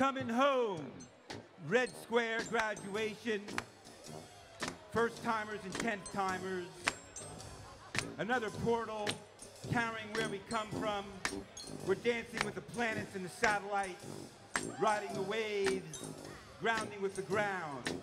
Coming home, Red Square graduation, first timers and 10th timers, another portal carrying where we come from. We're dancing with the planets and the satellites, riding the waves, grounding with the ground.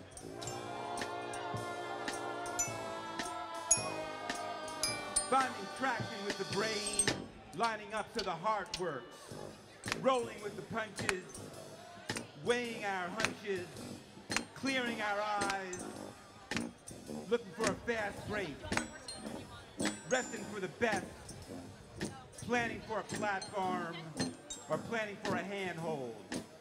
Finding traction with the brain, lining up to the heart works, rolling with the punches, weighing our hunches, clearing our eyes, looking for a fast break, resting for the best, planning for a platform, or planning for a handhold.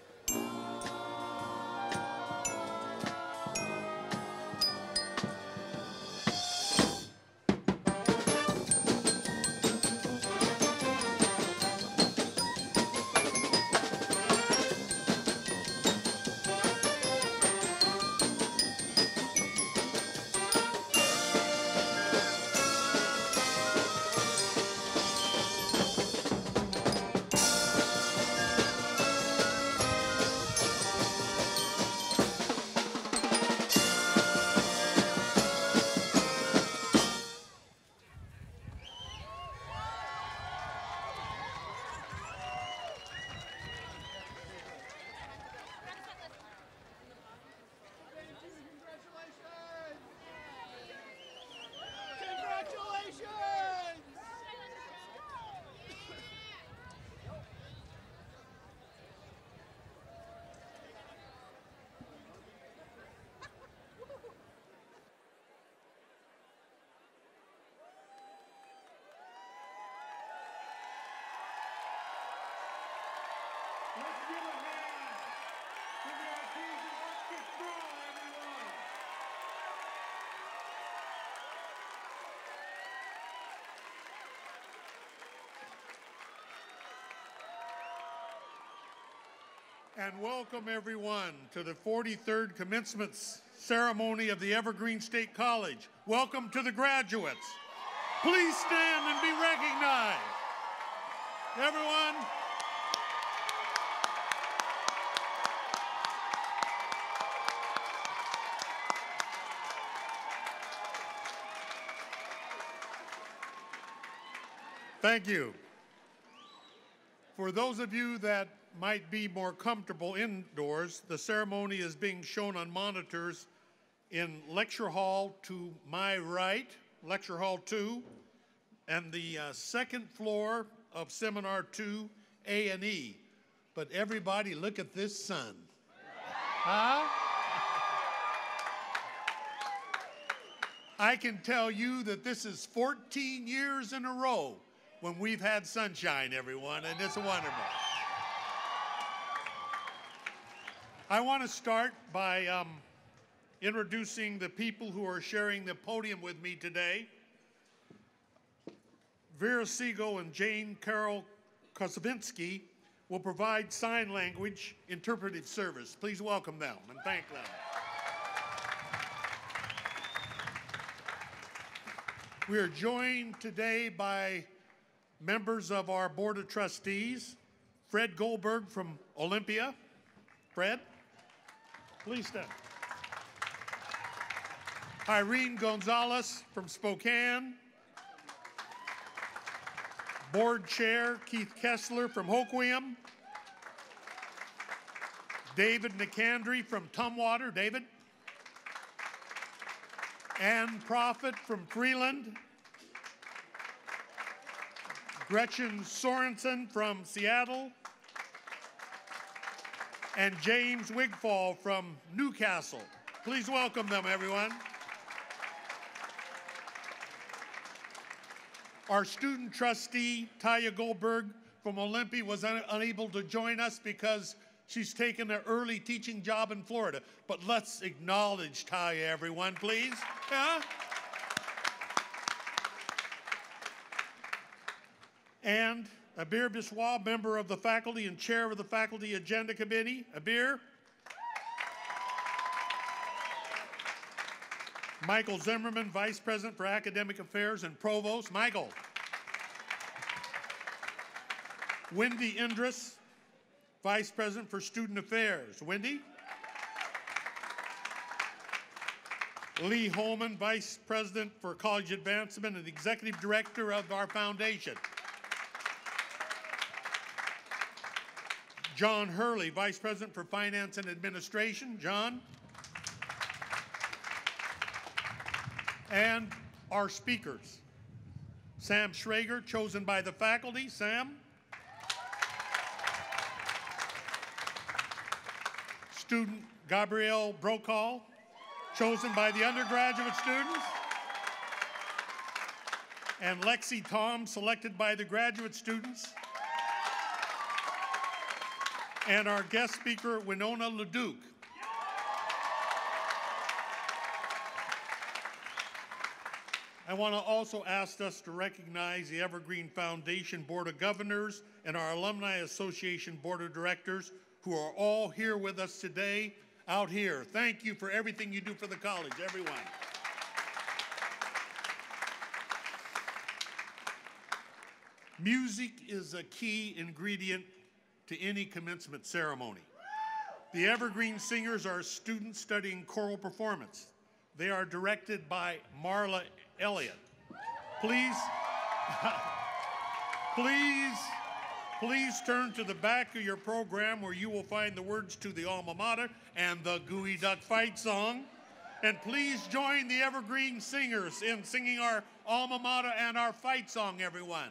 Let's give a hand to the Artesian Orchestra, everyone. And welcome everyone to the 43rd commencement ceremony of the Evergreen State College. Welcome to the graduates. Please stand and be recognized. Everyone. Thank you. For those of you that might be more comfortable indoors, the ceremony is being shown on monitors in Lecture Hall to my right, Lecture Hall 2, and the second floor of Seminar 2, A&E. But everybody, look at this sun. Huh? I can tell you that this is 14 years in a row when we've had sunshine, everyone, and it's wonderful. I want to start by introducing the people who are sharing the podium with me today. Vera Siegel and Jane Carol Kosovinsky will provide sign language interpretive service. Please welcome them and thank them. We are joined today by members of our Board of Trustees, Fred Goldberg from Olympia. Fred, please stand. Irene Gonzalez from Spokane. Board Chair Keith Kessler from Hoquiam. David Nicandri from Tumwater. David. Ann Prophet from Freeland. Gretchen Sorensen from Seattle, and James Wigfall from Newcastle. Please welcome them, everyone. Our student trustee, Taya Goldberg from Olympia, was unable to join us because she's taken an early teaching job in Florida. But let's acknowledge Taya, everyone, please. Yeah? And Abir Biswa, member of the faculty and chair of the Faculty Agenda Committee. Abir. Michael Zimmerman, Vice President for Academic Affairs and Provost. Michael. Wendy Indris, Vice President for Student Affairs. Wendy? Lee Holman, Vice President for College Advancement and Executive Director of our foundation. John Hurley, Vice President for Finance and Administration. John? And our speakers. Sam Schrager, chosen by the faculty. Sam? Student Gabrielle Brokaw, chosen by the undergraduate students. And Lexie Tom, selected by the graduate students. And our guest speaker, Winona LaDuke. I want to also ask us to recognize the Evergreen Foundation Board of Governors and our Alumni Association Board of Directors, who are all here with us today, out here. Thank you for everything you do for the college, everyone. Music is a key ingredient to any commencement ceremony. The Evergreen Singers are students studying choral performance. They are directed by Marla Elliott. Please turn to the back of your program where you will find the words to the alma mater and the Gooey Duck fight song. And please join the Evergreen Singers in singing our alma mater and our fight song, everyone.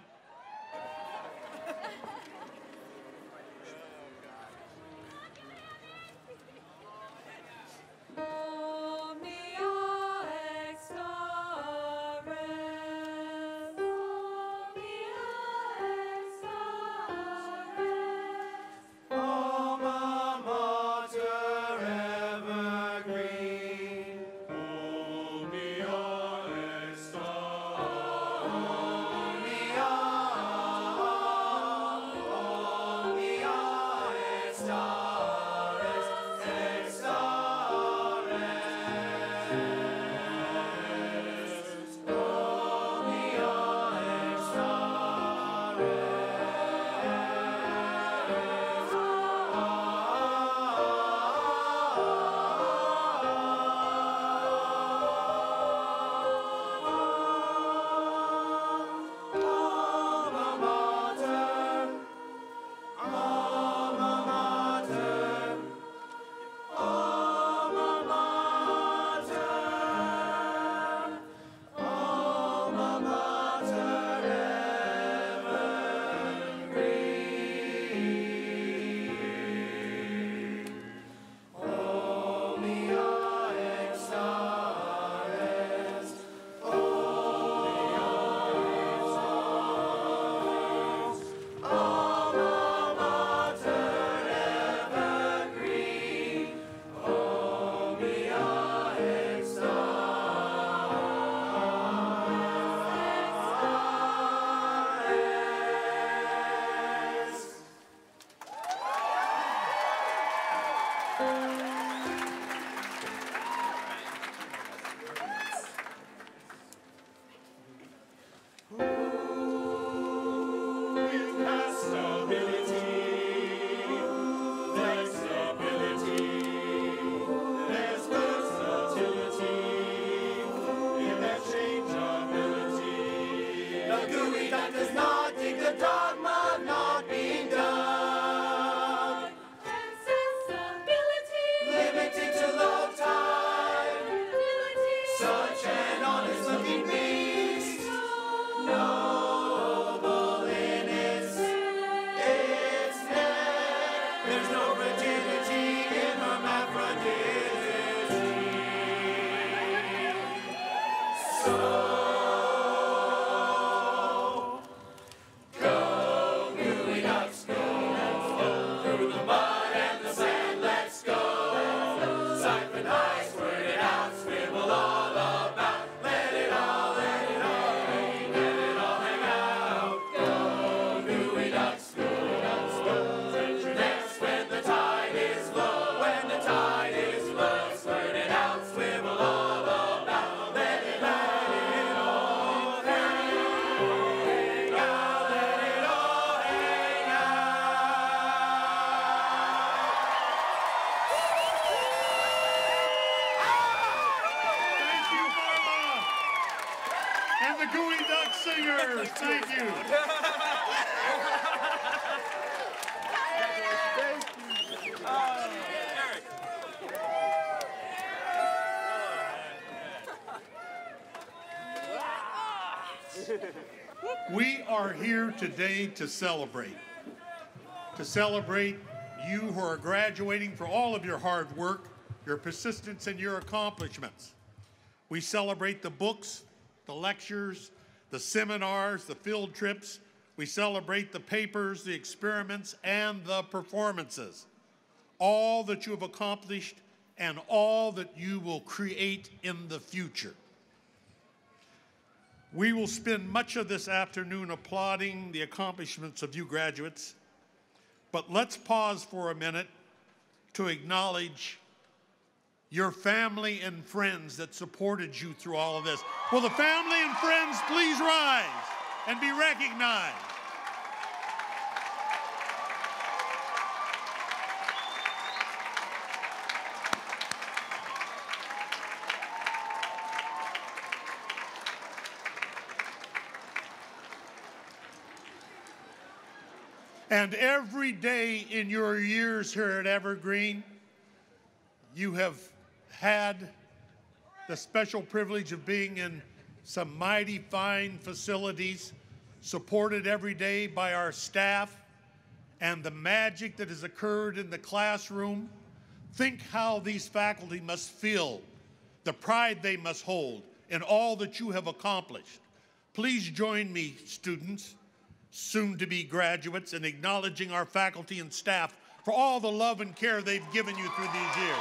When the tide is singers. Thank you. We are here today to celebrate you who are graduating for all of your hard work, your persistence, and your accomplishments. We celebrate the books, the lectures, the seminars, the field trips. We celebrate the papers, the experiments, and the performances. All that you have accomplished and all that you will create in the future. We will spend much of this afternoon applauding the accomplishments of you graduates, but let's pause for a minute to acknowledge your family and friends that supported you through all of this. Will the family and friends please rise and be recognized? And every day in your years here at Evergreen, you have had the special privilege of being in some mighty fine facilities, supported every day by our staff, and the magic that has occurred in the classroom. Think how these faculty must feel, the pride they must hold in all that you have accomplished. Please join me, students, soon-to-be graduates, in acknowledging our faculty and staff for all the love and care they've given you through these years.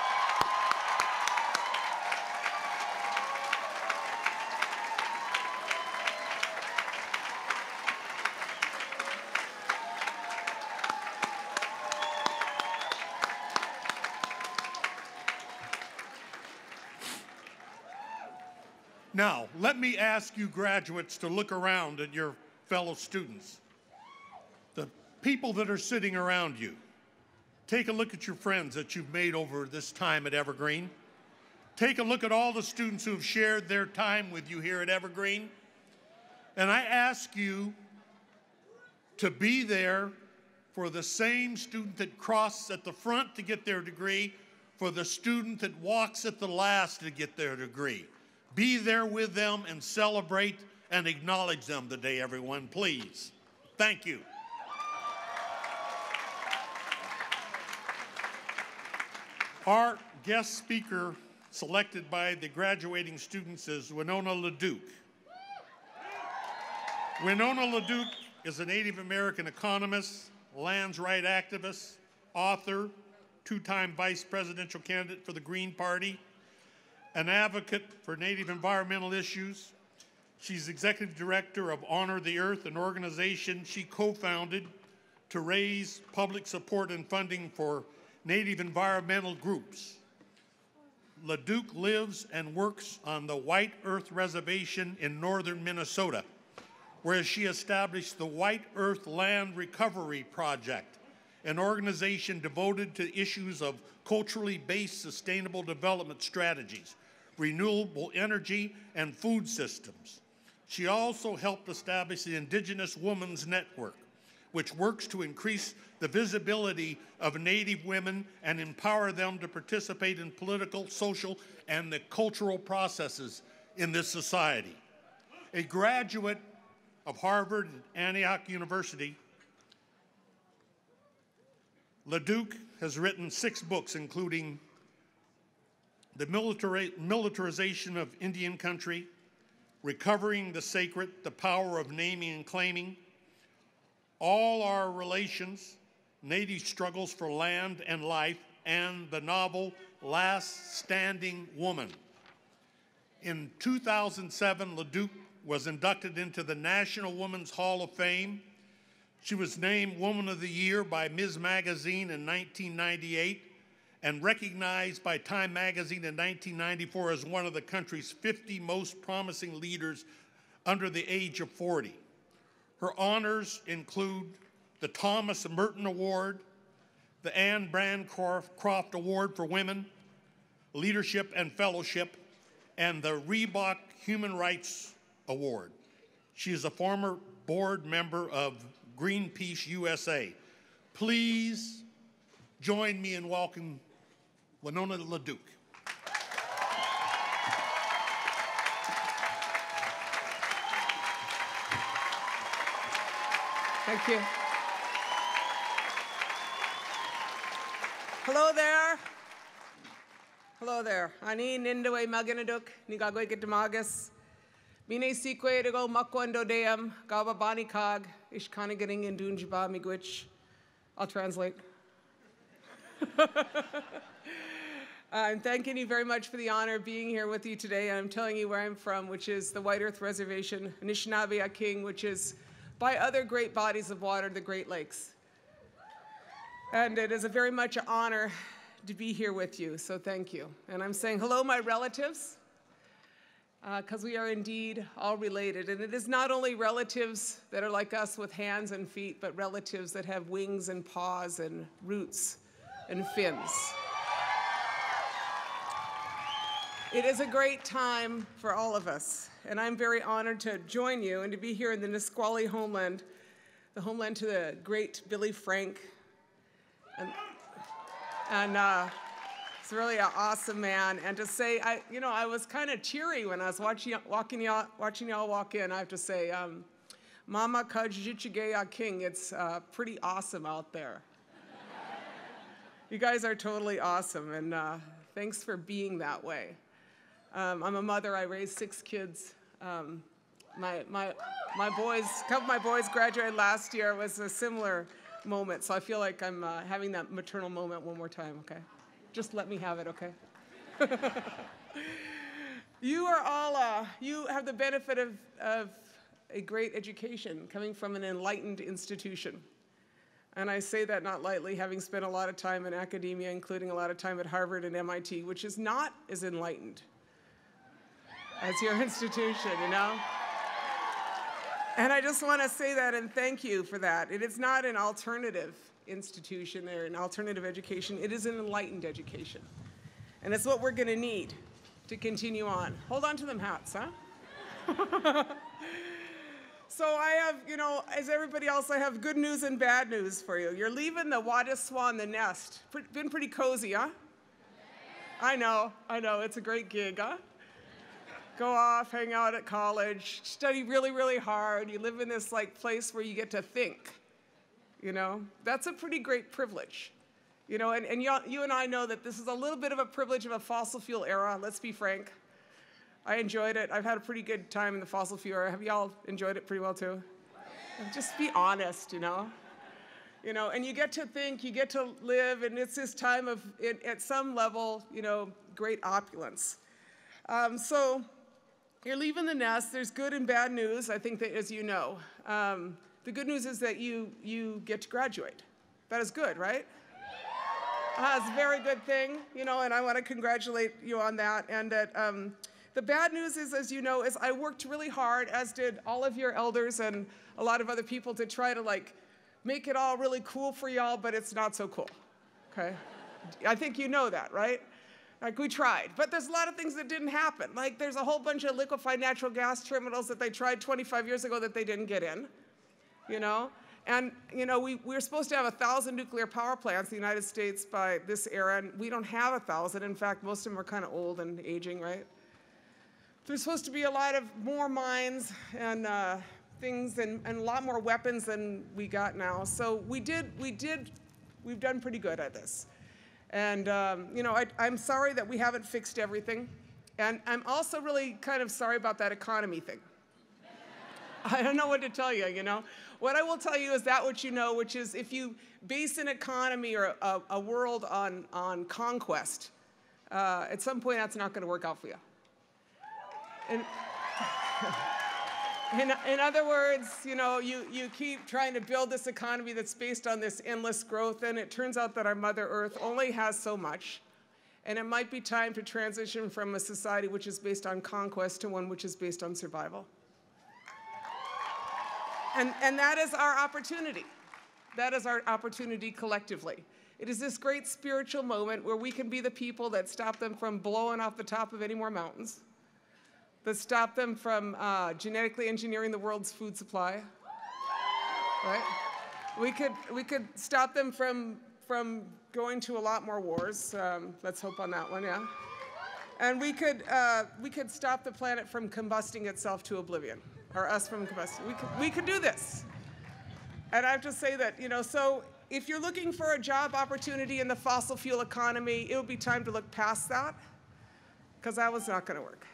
Now, let me ask you graduates to look around at your fellow students, the people that are sitting around you. Take a look at your friends that you've made over this time at Evergreen. Take a look at all the students who have shared their time with you here at Evergreen. And I ask you to be there for the same student that crossed at the front to get their degree, for the student that walks at the last to get their degree. Be there with them and celebrate and acknowledge them today, everyone, please. Thank you. Our guest speaker selected by the graduating students is Winona LaDuke. Winona LaDuke is a Native American economist, lands right activist, author, two-time vice presidential candidate for the Green Party, an advocate for Native environmental issues. She's executive director of Honor the Earth, an organization she co-founded to raise public support and funding for Native environmental groups. LaDuke lives and works on the White Earth Reservation in northern Minnesota, where she established the White Earth Land Recovery Project, an organization devoted to issues of culturally based sustainable development strategies, renewable energy, and food systems. She also helped establish the Indigenous Women's Network, which works to increase the visibility of Native women and empower them to participate in political, social, and the cultural processes in this society. A graduate of Harvard and Antioch University, LaDuke has written 6 books, including The Militarization of Indian Country, Recovering the Sacred, The Power of Naming and Claiming, All Our Relations, Native Struggles for Land and Life, and the novel Last Standing Woman. In 2007, LaDuke was inducted into the National Women's Hall of Fame. She was named Woman of the Year by Ms. Magazine in 1998 and recognized by Time Magazine in 1994 as one of the country's 50 most promising leaders under the age of 40. Her honors include the Thomas Merton Award, the Anne Bancroft Award for Women, Leadership and Fellowship, and the Reebok Human Rights Award. She is a former board member of Greenpeace USA. Please join me in welcoming Winona LaDuke. Thank you. Hello there. Hello there. Ani nindawe maganaduk ni gagwe kitamagas. Mine sikwe to go makwando deam gaba bani kag ishkana getting in dunjiba migwich. I'll translate. I'm thanking you very much for the honor of being here with you today. I'm telling you where I'm from, which is the White Earth Reservation, Anishinaabe King, which is by other great bodies of water, the Great Lakes. And it is a very much an honor to be here with you, so thank you. And I'm saying hello, my relatives, because we are indeed all related. And it is not only relatives that are like us with hands and feet, but relatives that have wings and paws and roots and fins. It is a great time for all of us, and I'm very honored to join you and to be here in the Nisqually homeland, the homeland to the great Billy Frank. And it's really an awesome man. And to say, I was kind of teary when I was watching y'all walk in. I have to say, Mama Kajichigeya King, it's pretty awesome out there. You guys are totally awesome, and thanks for being that way. I'm a mother. I raised 6 kids. My boys, a couple of my boys graduated last year. It was a similar moment, so I feel like I'm having that maternal moment one more time, okay? Just let me have it, okay? You are all, you have the benefit of a great education coming from an enlightened institution. And I say that not lightly, having spent a lot of time in academia, including a lot of time at Harvard and MIT, which is not as enlightened as your institution, you know? And I just want to say that and thank you for that. It is not an alternative institution or an alternative education. It is an enlightened education. And it's what we're going to need to continue on. Hold on to them hats, huh? So I have, as everybody else, I have good news and bad news for you. You're leaving the Wadiswan, the nest. Been pretty cozy, huh? I know. It's a great gig, huh? Go off, hang out at college, study really, really hard. You live in this place where you get to think, That's a pretty great privilege, and you and I know that this is a little bit of a privilege of a fossil fuel era, let's be frank. I enjoyed it. I've had a pretty good time in the fossil fuel era. Have y'all enjoyed it pretty well too? Just be honest, and you get to think, you get to live, and it's this time of, at some level, great opulence. So you're leaving the nest. There's good and bad news, I think, that, as you know. The good news is that you get to graduate. That is good, right? It's a very good thing, and I want to congratulate you on that. And that the bad news is, as you know, is I worked really hard, as did all of your elders and a lot of other people, to try to make it all really cool for y'all, but it's not so cool, okay? I think you know that, right? We tried, but there's a lot of things that didn't happen. There's a whole bunch of liquefied natural gas terminals that they tried 25 years ago that they didn't get in, And, we were supposed to have 1,000 nuclear power plants in the United States by this era, and we don't have 1,000. In fact, most of them are kind of old and aging, right? There's supposed to be a lot of more mines and things and a lot more weapons than we got now. So we've done pretty good at this. And, I'm sorry that we haven't fixed everything. And I'm also really kind of sorry about that economy thing. I don't know what to tell you, What I will tell you is that what you know, which is if you base an economy or a world on conquest, at some point that's not going to work out for you. In other words, you keep trying to build this economy that's based on this endless growth, and it turns out that our Mother Earth only has so much, and it might be time to transition from a society which is based on conquest to one which is based on survival. And that is our opportunity. That is our opportunity collectively. It is this great spiritual moment where we can be the people that stop them from blowing off the top of any more mountains. that stop them from genetically engineering the world's food supply, right? We could stop them from going to a lot more wars. Let's hope on that one, yeah. And we could stop the planet from combusting itself to oblivion, or us from combusting. We could do this. And I have to say that, you know, so if you're looking for a job opportunity in the fossil fuel economy, it would be time to look past that, because that was not going to work.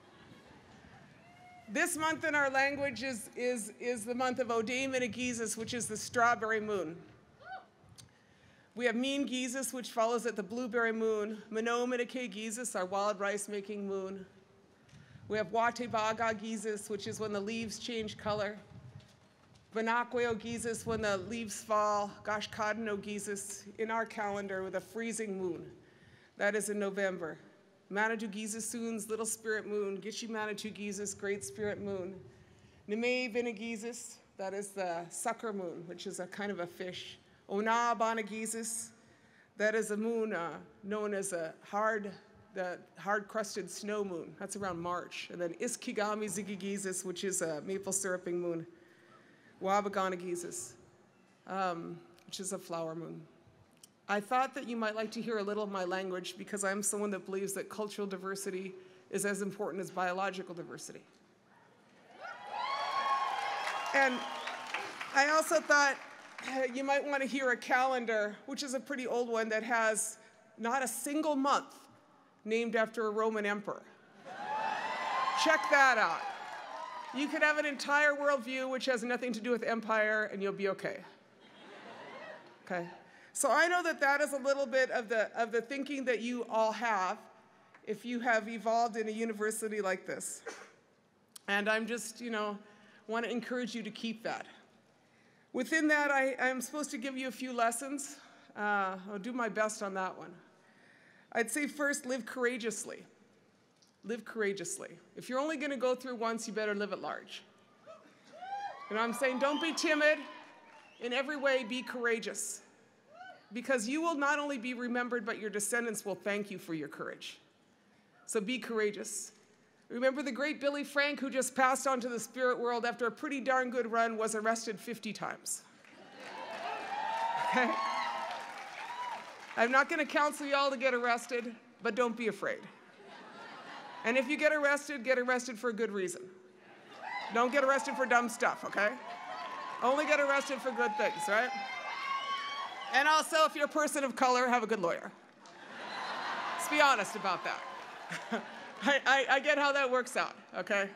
This month in our language is the month of O'Day Minnegeesus, which is the strawberry moon. We have Mean Geesus, which follows at the blueberry moon. Minot Minnegeesus, our wild rice-making moon. We have Watebaga Geesus, which is when the leaves change color. Banakweo Geesus, when the leaves fall. Gashkadano Geesus, in our calendar, with a freezing moon. That is in November. Manitou Geesus, Little Spirit Moon. Gishi Manitou Geesus, Great Spirit Moon. Nime Benegeesus, that is the sucker moon, which is a kind of a fish. Ona Bonageesus, that is a moon known as the hard-crusted snow moon. That's around March. And then Iskigami Zigigeesus, which is a maple syruping moon. Wabaganageesus, which is a flower moon. I thought that you might like to hear a little of my language because I'm someone that believes that cultural diversity is as important as biological diversity. And I also thought you might want to hear a calendar, which is a pretty old one, that has not a single month named after a Roman emperor. Check that out. You could have an entire worldview which has nothing to do with empire, and you'll be okay. Okay? So I know that that is a little bit of the thinking that you all have if you have evolved in a university like this. And I'm just, you know, want to encourage you to keep that. Within that, I'm supposed to give you a few lessons. I'll do my best on that one. I'd say first, live courageously. Live courageously. If you're only going to go through once, you better live at large. You know what I'm saying? Don't be timid. In every way, be courageous. Because you will not only be remembered, but your descendants will thank you for your courage. So be courageous. Remember the great Billy Frank, who just passed on to the spirit world after a pretty darn good run, was arrested 50 times. Okay? I'm not going to counsel you all to get arrested, but don't be afraid. And if you get arrested for a good reason. Don't get arrested for dumb stuff, okay? Only get arrested for good things, right? And also, if you're a person of color, have a good lawyer. Let's be honest about that. I get how that works out, okay?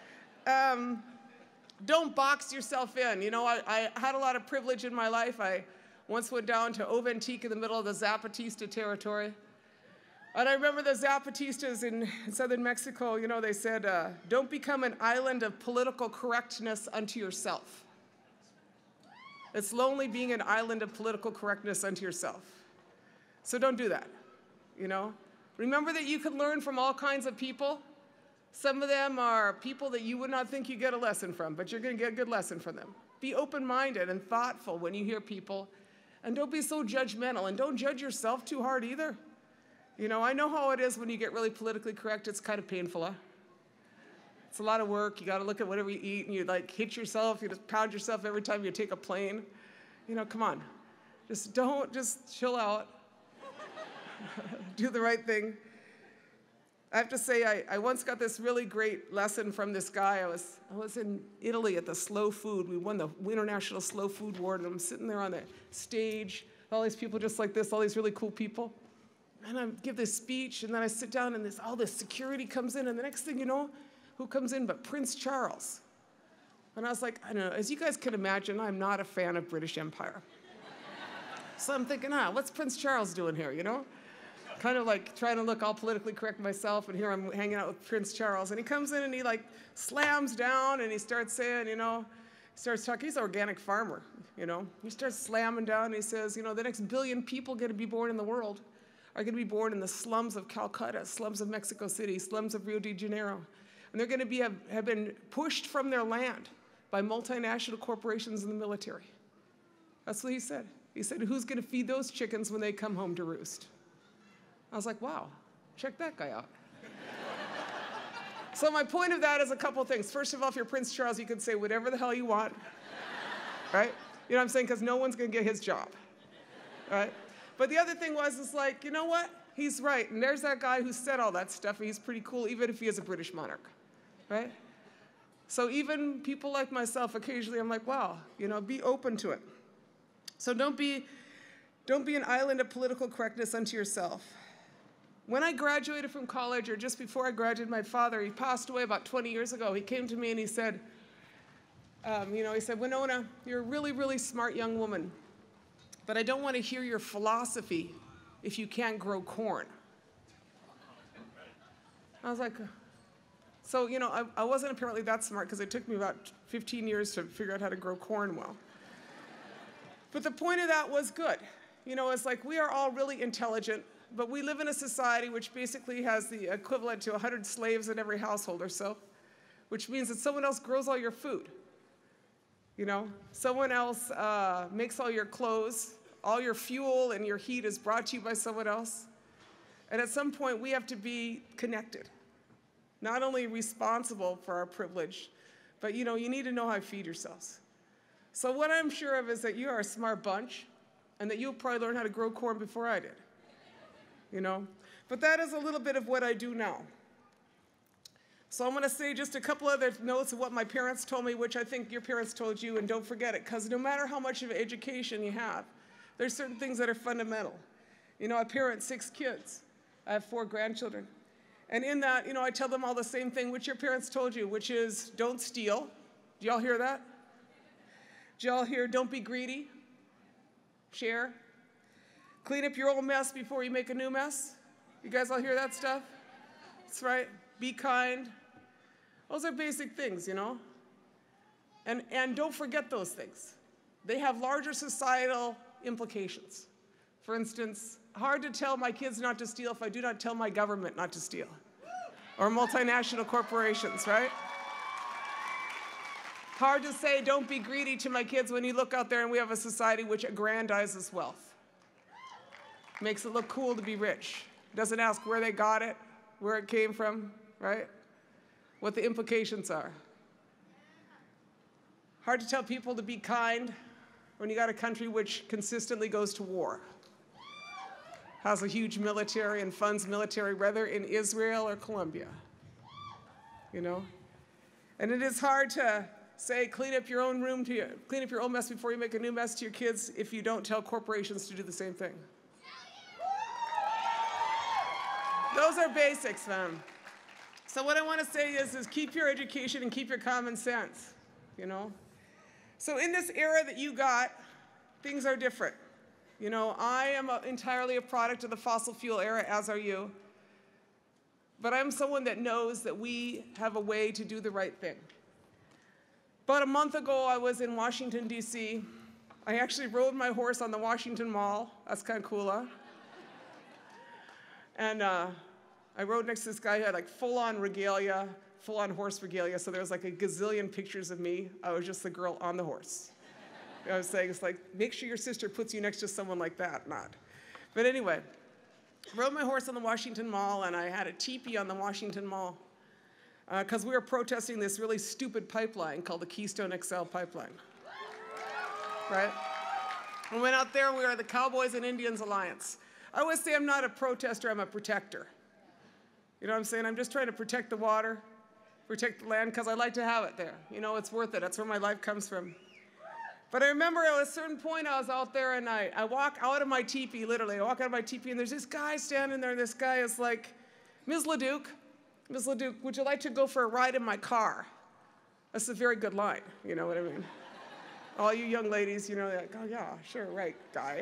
Don't box yourself in. You know, I had a lot of privilege in my life. I once went down to Oventique in the middle of the Zapatista territory. And I remember the Zapatistas in southern Mexico, you know, they said, don't become an island of political correctness unto yourself. It's lonely being an island of political correctness unto yourself. So don't do that, you know? Remember that you can learn from all kinds of people. Some of them are people that you would not think you get a lesson from, but you're going to get a good lesson from them. Be open-minded and thoughtful when you hear people, and don't be so judgmental, and don't judge yourself too hard either. You know, I know how it is when you get really politically correct. It's kind of painful, huh? It's a lot of work. You got to look at whatever you eat, and you like hit yourself. You just pound yourself every time you take a plane. You know, come on. Just chill out. Do the right thing. I have to say, I once got this really great lesson from this guy. I was in Italy at the Slow Food. We won the International Slow Food Award, and I'm sitting there on the stage, all these people just like this, all these really cool people. And I give this speech, and then I sit down, and all this security comes in, and the next thing you know, who comes in but Prince Charles? And I was like, I don't know, as you guys can imagine, I'm not a fan of British Empire. So I'm thinking, what's Prince Charles doing here, you know? Kind of like trying to look all politically correct myself, and here I'm hanging out with Prince Charles. And he comes in and he like slams down and he starts saying, you know, starts talking, he's an organic farmer, you know. He starts slamming down and he says, you know, the next billion people going to be born in the world are going to be born in the slums of Calcutta, slums of Mexico City, slums of Rio de Janeiro. And they're going to have been pushed from their land by multinational corporations and the military. That's what he said. He said, who's going to feed those chickens when they come home to roost? I was like, wow, check that guy out. So my point of that is a couple things. First of all, if you're Prince Charles, you can say whatever the hell you want, right? You know what I'm saying? Because no one's going to get his job, right? But the other thing is like, you know what? He's right. And there's that guy who said all that stuff, and he's pretty cool, even if he is a British monarch, right? So even people like myself, occasionally I'm like, wow, you know, be open to it. So don't be an island of political correctness unto yourself. When I graduated from college, or just before I graduated, my father, he passed away about 20 years ago. He came to me and he said, he said, Winona, you're a really, really smart young woman, but I don't want to hear your philosophy if you can't grow corn. I was like, so, you know, I wasn't apparently that smart because it took me about 15 years to figure out how to grow corn well. But the point of that was good. You know, it's like we are all really intelligent, but we live in a society which basically has the equivalent to 100 slaves in every household or so, which means that someone else grows all your food. You know, someone else makes all your clothes, all your fuel and your heat is brought to you by someone else. And at some point, we have to be connected. Not only responsible for our privilege, but you know, you need to know how to feed yourselves. So what I'm sure of is that you are a smart bunch, and that you'll probably learn how to grow corn before I did. You know? But that is a little bit of what I do now. So I'm going to say just a couple other notes of what my parents told me, which I think your parents told you, and don't forget it, because no matter how much of an education you have, there's certain things that are fundamental. You know, I parent 6 kids. I have 4 grandchildren. And in that, you know, I tell them all the same thing which your parents told you, which is don't steal. Do y'all hear that? Do y'all hear don't be greedy? Share. Clean up your old mess before you make a new mess. You guys all hear that stuff? That's right. Be kind. Those are basic things, you know? And don't forget those things. They have larger societal implications. For instance, hard to tell my kids not to steal if I do not tell my government not to steal. Or multinational corporations, right? Hard to say don't be greedy to my kids when you look out there and we have a society which aggrandizes wealth. Makes it look cool to be rich. Doesn't ask where they got it, where it came from, right? What the implications are. Hard to tell people to be kind when you got a country which consistently goes to war. Has a huge military and funds military, whether in Israel or Colombia. You know? And it is hard to say clean up your own room, clean up your own mess before you make a new mess to your kids if you don't tell corporations to do the same thing. Those are basics, man. So what I want to say is keep your education and keep your common sense, you know? So in this era that you got, things are different. You know, I am entirely a product of the fossil fuel era, as are you. But I'm someone that knows that we have a way to do the right thing. About a month ago, I was in Washington, D.C. I actually rode my horse on the Washington Mall. That's kind of cool, huh? And I rode next to this guy who had like full-on regalia, full-on horse regalia, so there was like a gazillion pictures of me. I was just the girl on the horse. I was saying, it's like, make sure your sister puts you next to someone like that, not. But anyway, rode my horse on the Washington Mall, and I had a teepee on the Washington Mall because we were protesting this really stupid pipeline called the Keystone XL pipeline, right? We went out there, we were the Cowboys and Indians Alliance. I always say I'm not a protester, I'm a protector. You know what I'm saying? I'm just trying to protect the water, protect the land, because I like to have it there. You know, it's worth it. That's where my life comes from. But I remember at a certain point I was out there and I walk out of my teepee, literally. I walk out of my teepee and there's this guy standing there and this guy is like, Ms. LaDuke, would you like to go for a ride in my car? That's a very good line, you know what I mean? All you young ladies, you know, they're like, oh yeah, sure, right, guy.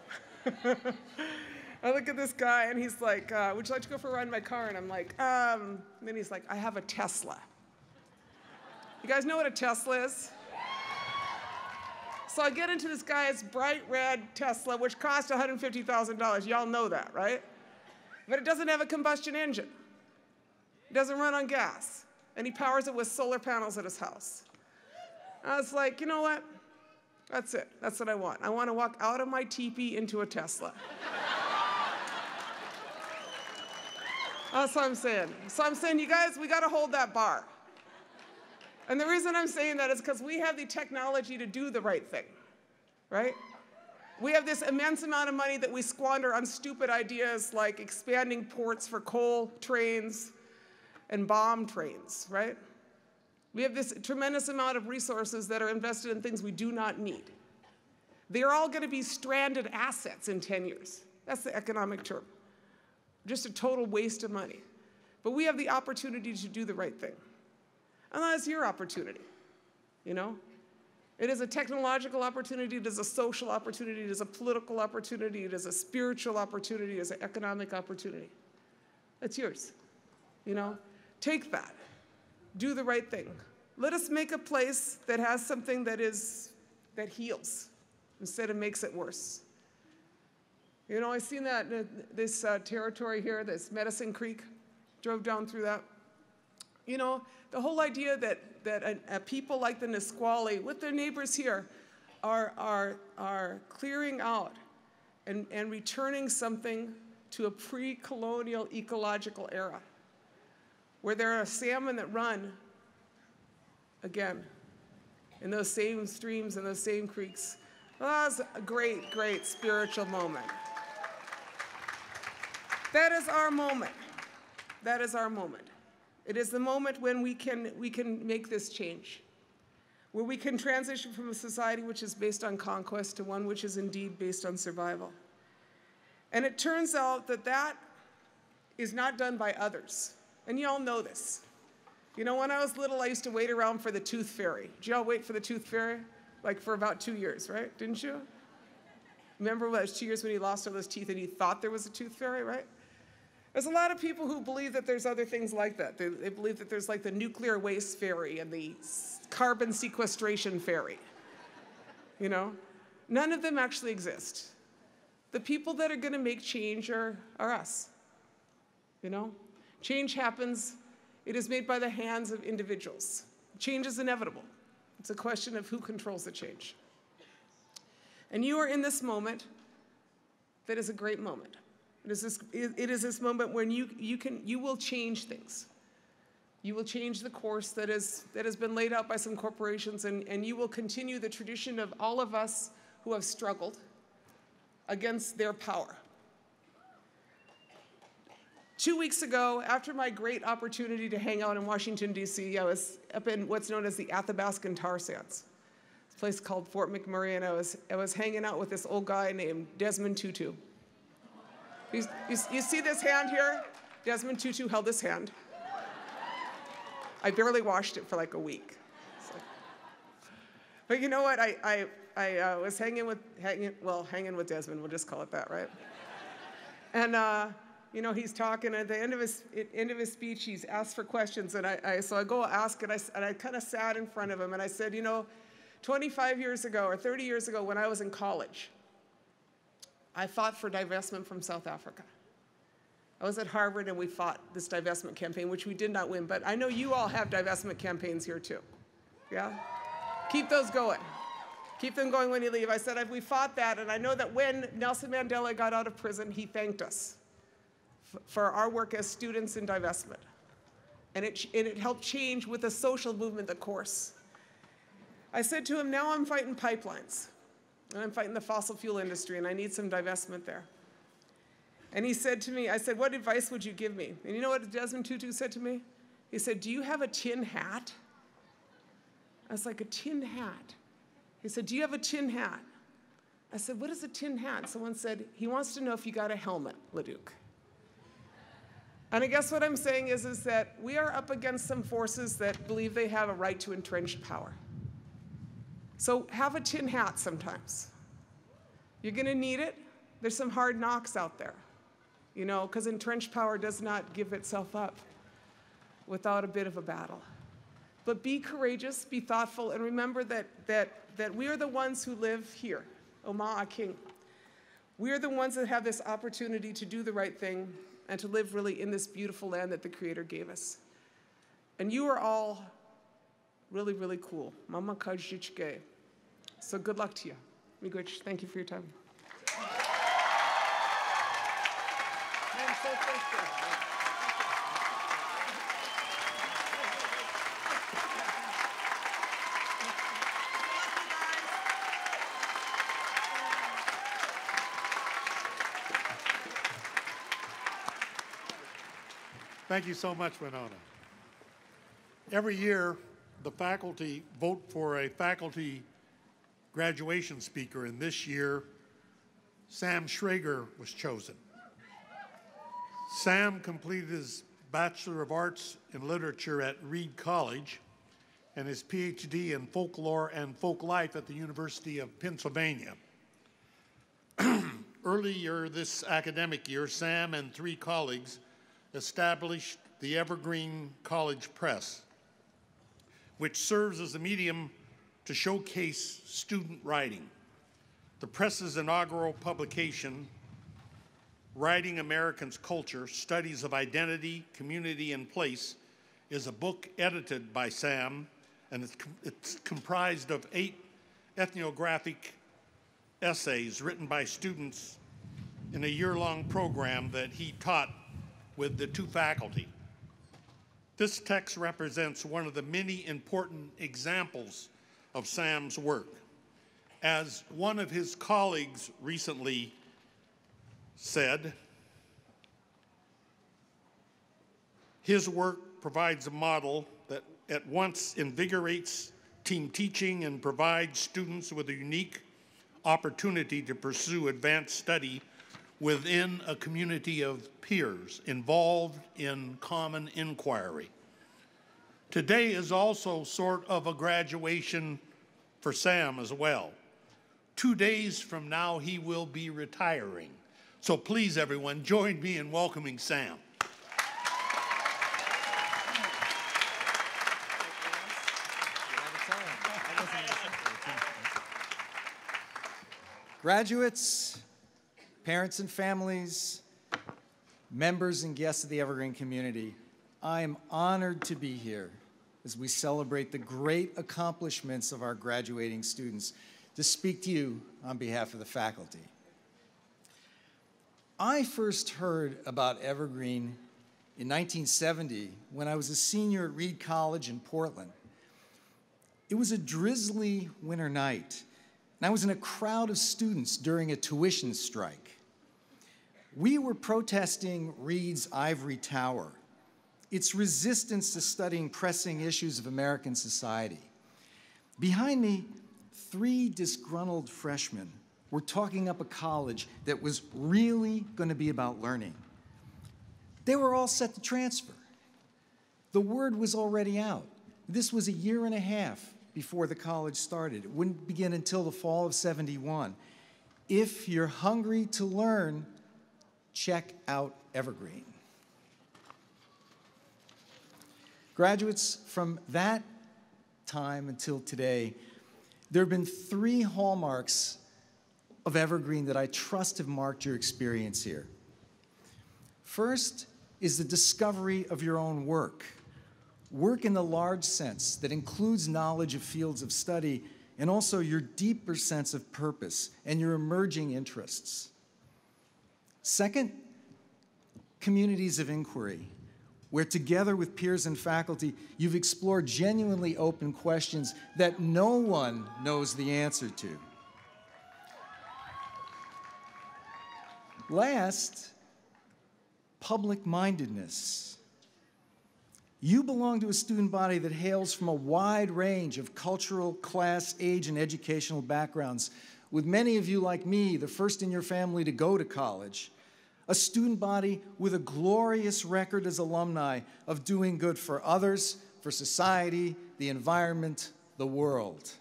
I look at this guy and he's like, would you like to go for a ride in my car? And I'm like, and then he's like, I have a Tesla. You guys know what a Tesla is? So I get into this guy's bright red Tesla, which cost $150,000. Y'all know that, right? But it doesn't have a combustion engine. It doesn't run on gas. And he powers it with solar panels at his house. I was like, you know what? That's it. That's what I want. I want to walk out of my teepee into a Tesla. That's what I'm saying. So I'm saying, you guys, we got to hold that bar. And the reason I'm saying that is because we have the technology to do the right thing, right? We have this immense amount of money that we squander on stupid ideas like expanding ports for coal trains and bomb trains, right? We have this tremendous amount of resources that are invested in things we do not need. They're all going to be stranded assets in 10 years. That's the economic term. Just a total waste of money. But we have the opportunity to do the right thing. And that's your opportunity, you know? It is a technological opportunity, it is a social opportunity, it is a political opportunity, it is a spiritual opportunity, it is an economic opportunity. That's yours, you know? Take that. Do the right thing. Let us make a place that has something that heals instead of makes it worse. You know, I've seen that, this territory here, this Medicine Creek, drove down through that. You know, the whole idea that people like the Nisqually, with their neighbors here, are clearing out and returning something to a pre-colonial ecological era, where there are salmon that run, again, in those same streams and those same creeks. Well, that's a great, great spiritual moment. That is our moment. That is our moment. It is the moment when we can make this change, where we can transition from a society which is based on conquest to one which is indeed based on survival. And it turns out that that is not done by others. And you all know this. You know, when I was little, I used to wait around for the tooth fairy. Did you all wait for the tooth fairy? Like for about 2 years, right? Didn't you? Remember it was 2 years when he lost all those teeth and he thought there was a tooth fairy, right? There's a lot of people who believe that there's other things like that. They believe that there's like the nuclear waste fairy and the carbon sequestration fairy. You know? None of them actually exist. The people that are going to make change are us. You know? Change happens. It is made by the hands of individuals. Change is inevitable. It's a question of who controls the change. And you are in this moment that is a great moment. It is this moment when you will change things. You will change the course that has been laid out by some corporations, and you will continue the tradition of all of us who have struggled against their power. 2 weeks ago, after my great opportunity to hang out in Washington, D.C., I was up in what's known as the Athabascan tar sands. It's a place called Fort McMurray, and I was hanging out with this old guy named Desmond Tutu. You see this hand here? Desmond Tutu held this hand. I barely washed it for like a week. But you know what? I was hanging with Desmond. We'll just call it that, right? And you know, he's talking. At the end of his speech, he's asked for questions, and so I go ask, and I kind of sat in front of him, and I said, you know, 25 years ago or 30 years ago, when I was in college, I fought for divestment from South Africa. I was at Harvard and we fought this divestment campaign, which we did not win, but I know you all have divestment campaigns here too, yeah? Keep those going. Keep them going when you leave. I said, we fought that, and I know that when Nelson Mandela got out of prison, he thanked us for our work as students in divestment. And it helped change with the social movement, the course. I said to him, now I'm fighting pipelines. And I'm fighting the fossil fuel industry, and I need some divestment there. And he said to me, I said, what advice would you give me? And you know what Desmond Tutu said to me? He said, do you have a tin hat? I was like, a tin hat? He said, do you have a tin hat? I said, what is a tin hat? Someone said, he wants to know if you got a helmet, LaDuke. And I guess what I'm saying is that we are up against some forces that believe they have a right to entrenched power. So have a tin hat sometimes. You're going to need it. There's some hard knocks out there, you know, because entrenched power does not give itself up without a bit of a battle. But be courageous, be thoughtful, and remember that we are the ones who live here, Oma King. We are the ones that have this opportunity to do the right thing and to live really in this beautiful land that the Creator gave us. And you are all really, really cool. Mama Kajjichke. So good luck to you. Miigwech, thank you for your time. I'm so thankful. Thank you so much, Winona. Every year, the faculty vote for a faculty graduation speaker, and this year, Sam Schrager was chosen. Sam completed his Bachelor of Arts in Literature at Reed College and his Ph.D. in Folklore and Folk Life at the University of Pennsylvania. Earlier this academic year, Sam and 3 colleagues established the Evergreen College Press, which serves as a medium to showcase student writing. The press's inaugural publication, Writing Americans' Culture, Studies of Identity, Community, and Place, is a book edited by Sam, and it's comprised of 8 ethnographic essays written by students in a year-long program that he taught with the 2 faculty. This text represents one of the many important examples of Sam's work. As one of his colleagues recently said, his work provides a model that at once invigorates team teaching and provides students with a unique opportunity to pursue advanced study within a community of peers involved in common inquiry. Today is also sort of a graduation for Sam as well. 2 days from now, he will be retiring. So please, everyone, join me in welcoming Sam. Graduates, parents and families, members and guests of the Evergreen community, I am honored to be here as we celebrate the great accomplishments of our graduating students to speak to you on behalf of the faculty. I first heard about Evergreen in 1970 when I was a senior at Reed College in Portland. It was a drizzly winter night, and I was in a crowd of students during a tuition strike. We were protesting Reed's ivory tower, its resistance to studying pressing issues of American society. Behind me, 3 disgruntled freshmen were talking up a college that was really going to be about learning. They were all set to transfer. The word was already out. This was a year and a half before the college started. It wouldn't begin until the fall of '71. If you're hungry to learn, check out Evergreen. Graduates, from that time until today, there have been 3 hallmarks of Evergreen that I trust have marked your experience here. First is the discovery of your own work. Work in the large sense that includes knowledge of fields of study and also your deeper sense of purpose and your emerging interests. Second, communities of inquiry, where together with peers and faculty, you've explored genuinely open questions that no one knows the answer to. Last, public-mindedness. You belong to a student body that hails from a wide range of cultural, class, age, and educational backgrounds, with many of you, like me, the first in your family to go to college. A student body with a glorious record as alumni of doing good for others, for society, the environment, the world.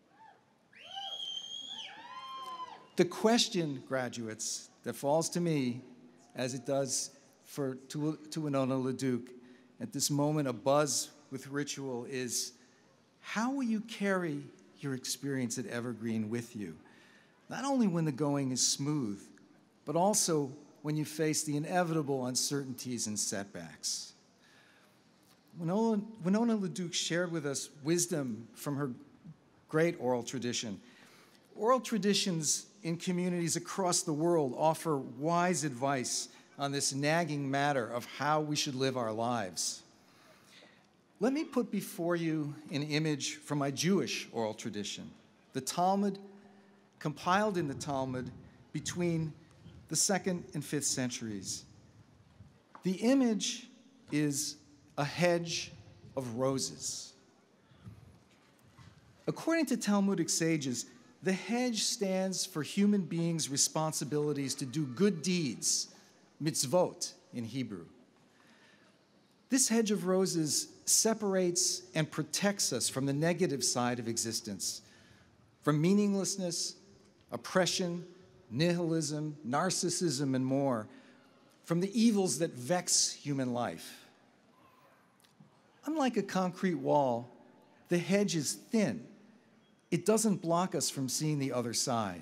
The question, graduates, that falls to me, as it does to Winona LaDuke, at this moment abuzz with ritual, is how will you carry your experience at Evergreen with you? Not only when the going is smooth, but also when you face the inevitable uncertainties and setbacks. Winona LaDuke shared with us wisdom from her great oral tradition. Oral traditions in communities across the world offer wise advice on this nagging matter of how we should live our lives. Let me put before you an image from my Jewish oral tradition, the Talmud, compiled in the Talmud between the 2nd and 5th centuries. The image is a hedge of roses. According to Talmudic sages, the hedge stands for human beings' responsibilities to do good deeds, mitzvot in Hebrew. This hedge of roses separates and protects us from the negative side of existence, from meaninglessness, oppression, nihilism, narcissism, and more, from the evils that vex human life. Unlike a concrete wall, the hedge is thin. It doesn't block us from seeing the other side.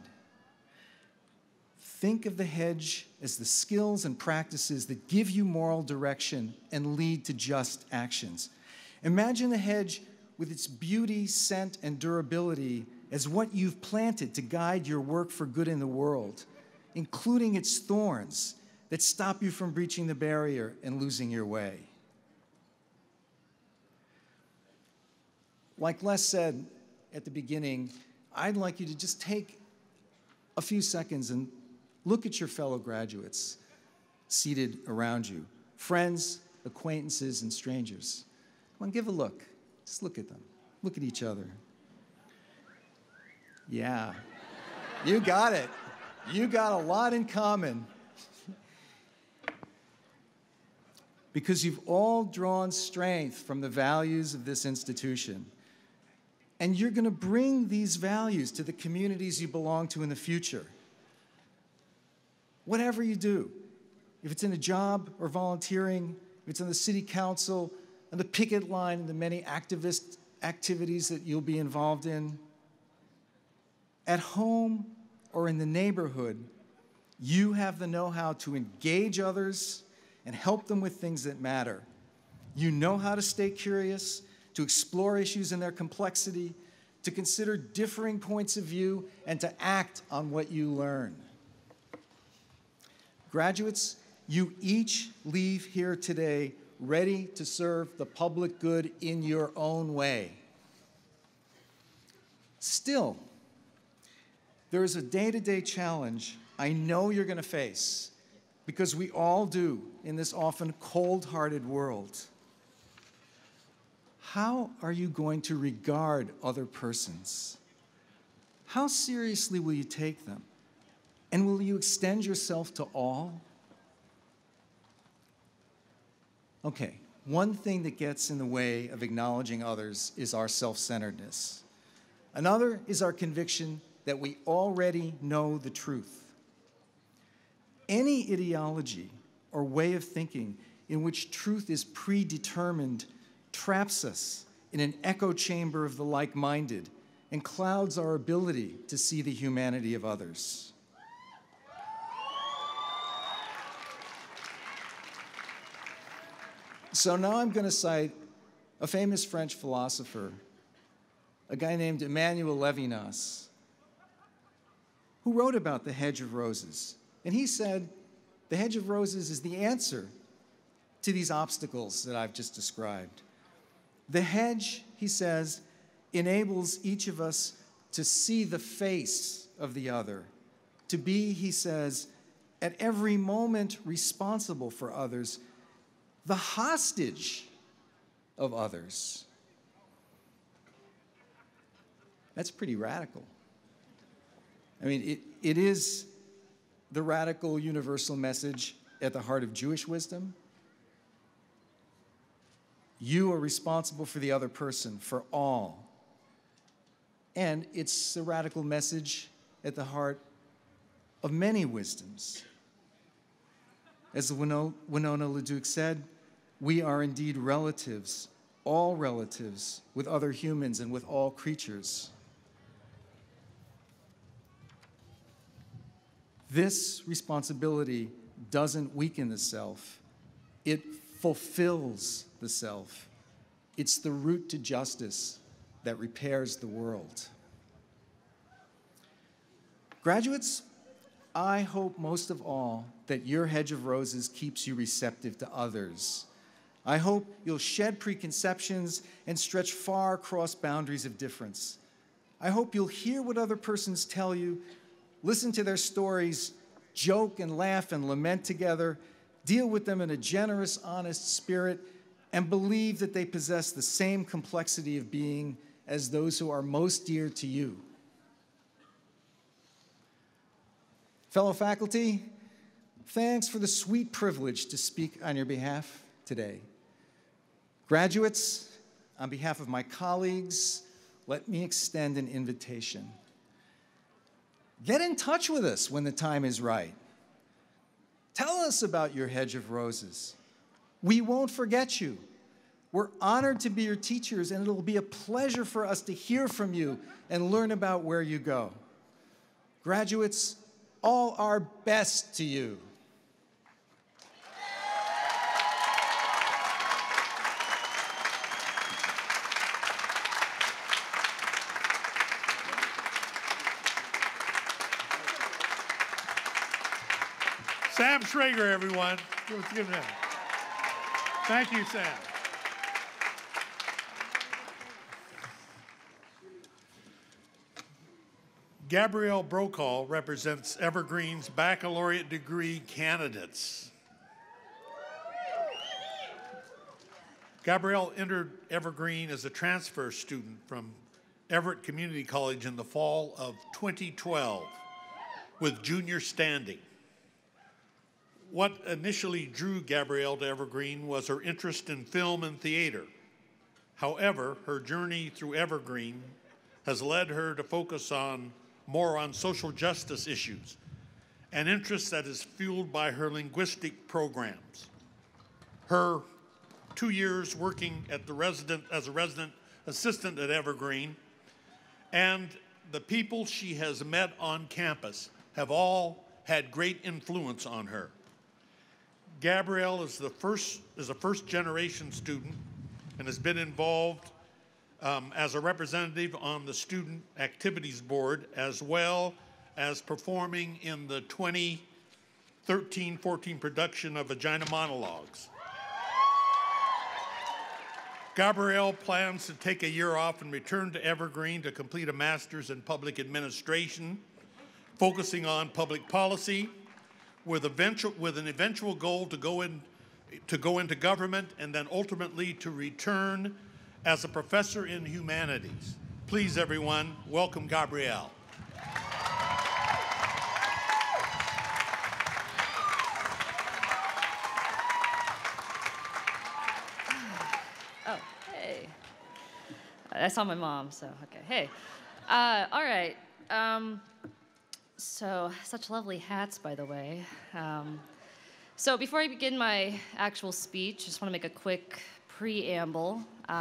Think of the hedge as the skills and practices that give you moral direction and lead to just actions. Imagine the hedge with its beauty, scent, and durability as what you've planted to guide your work for good in the world, including its thorns that stop you from breaching the barrier and losing your way. Like Les said at the beginning, I'd like you to just take a few seconds and look at your fellow graduates seated around you, friends, acquaintances, and strangers. Come on, give a look. Just look at them. Look at each other. Yeah, you got it. You got a lot in common. Because you've all drawn strength from the values of this institution. And you're going to bring these values to the communities you belong to in the future. Whatever you do, if it's in a job or volunteering, if it's on the city council, on the picket line, and the many activist activities that you'll be involved in, at home or in the neighborhood, you have the know-how to engage others and help them with things that matter. You know how to stay curious, to explore issues in their complexity, to consider differing points of view, and to act on what you learn. Graduates, you each leave here today ready to serve the public good in your own way. Still, there is a day-to-day challenge I know you're going to face, because we all do in this often cold-hearted world. How are you going to regard other persons? How seriously will you take them? And will you extend yourself to all? Okay, one thing that gets in the way of acknowledging others is our self-centeredness. Another is our conviction that we already know the truth. Any ideology or way of thinking in which truth is predetermined traps us in an echo chamber of the like-minded and clouds our ability to see the humanity of others. So now I'm going to cite a famous French philosopher, a guy named Emmanuel Levinas, who wrote about the hedge of roses. And he said, the hedge of roses is the answer to these obstacles that I've just described. The hedge, he says, enables each of us to see the face of the other, to be, he says, at every moment responsible for others, the hostage of others. That's pretty radical. I mean, it is the radical universal message at the heart of Jewish wisdom. You are responsible for the other person, for all. And it's the radical message at the heart of many wisdoms. As Winona LaDuke said, we are indeed relatives, all relatives, with other humans and with all creatures. This responsibility doesn't weaken the self. It fulfills the self. It's the route to justice that repairs the world. Graduates, I hope most of all that your hedge of roses keeps you receptive to others. I hope you'll shed preconceptions and stretch far across boundaries of difference. I hope you'll hear what other persons tell you, listen to their stories, joke and laugh and lament together, deal with them in a generous, honest spirit, and believe that they possess the same complexity of being as those who are most dear to you. Fellow faculty, thanks for the sweet privilege to speak on your behalf today. Graduates, on behalf of my colleagues, let me extend an invitation. Get in touch with us when the time is right. Tell us about your hedge of roses. We won't forget you. We're honored to be your teachers, and it'll be a pleasure for us to hear from you and learn about where you go. Graduates, all our best to you. Sam Schrager, everyone. Give him that. Thank you, Sam. Gabrielle Brokaw represents Evergreen's baccalaureate degree candidates. Gabrielle entered Evergreen as a transfer student from Everett Community College in the fall of 2012 with junior standing. What initially drew Gabrielle to Evergreen was her interest in film and theater. However, her journey through Evergreen has led her to focus more on social justice issues, an interest that is fueled by her linguistic programs. Her 2 years working as a resident assistant at Evergreen, and the people she has met on campus have all had great influence on her. Gabrielle is a first-generation student and has been involved as a representative on the Student Activities Board, as well as performing in the 2013-14 production of Vagina Monologues. Gabrielle plans to take a year off and return to Evergreen to complete a master's in public administration, focusing on public policy, with an eventual goal to go into government and then ultimately to return as a professor in humanities. Please, everyone, welcome Gabrielle. Oh, hey. I saw my mom, so okay. Hey. All right. So, such lovely hats, by the way. So before I begin my actual speech, I just want to make a quick preamble.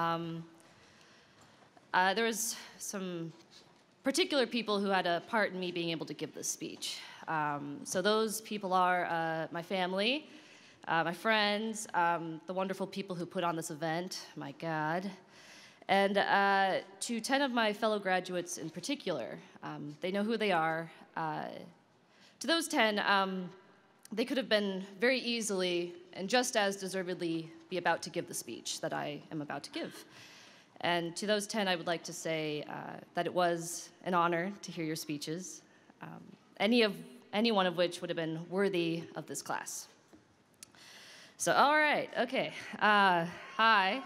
There was some particular people who had a part in me being able to give this speech. So those people are my family, my friends, the wonderful people who put on this event, my God, and to 10 of my fellow graduates in particular. They know who they are. To those 10, they could have been very easily and just as deservedly be about to give the speech that I am about to give. And to those 10, I would like to say that it was an honor to hear your speeches, any one of which would have been worthy of this class. So, all right, okay. Hi.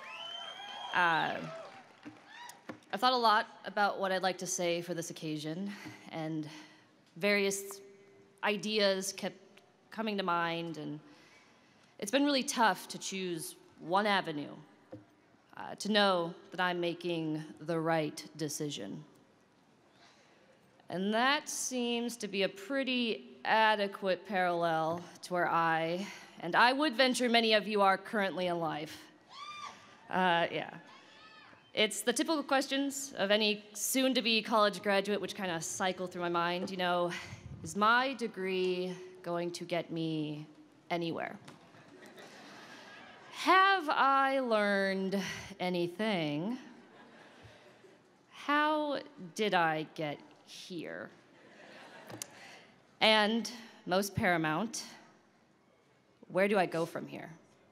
I've thought a lot about what I'd like to say for this occasion, and various ideas kept coming to mind, and it's been really tough to choose one avenue, to know that I'm making the right decision. And that seems to be a pretty adequate parallel to where I would venture many of you are currently in life. Yeah. It's the typical questions of any soon-to-be college graduate which kind of cycle through my mind. You know, is my degree going to get me anywhere? Have I learned anything? How did I get here? And most paramount, where do I go from here?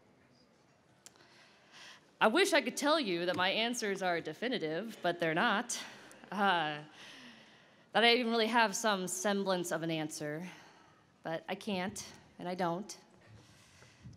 I wish I could tell you that my answers are definitive, but they're not. That I even really have some semblance of an answer, but I can't, and I don't.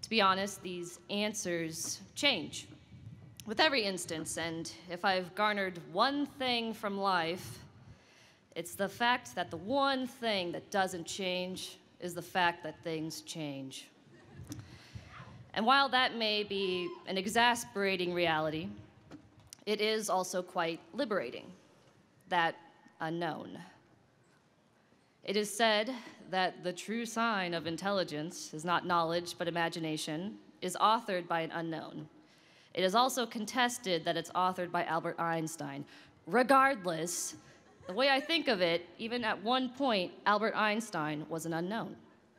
To be honest, these answers change with every instance, and if I've garnered one thing from life, it's the fact that the one thing that doesn't change is the fact that things change. And while that may be an exasperating reality, it is also quite liberating, that unknown. It is said that the true sign of intelligence is not knowledge, but imagination, is authored by an unknown. It is also contested that it's authored by Albert Einstein. Regardless, the way I think of it, even at one point, Albert Einstein was an unknown.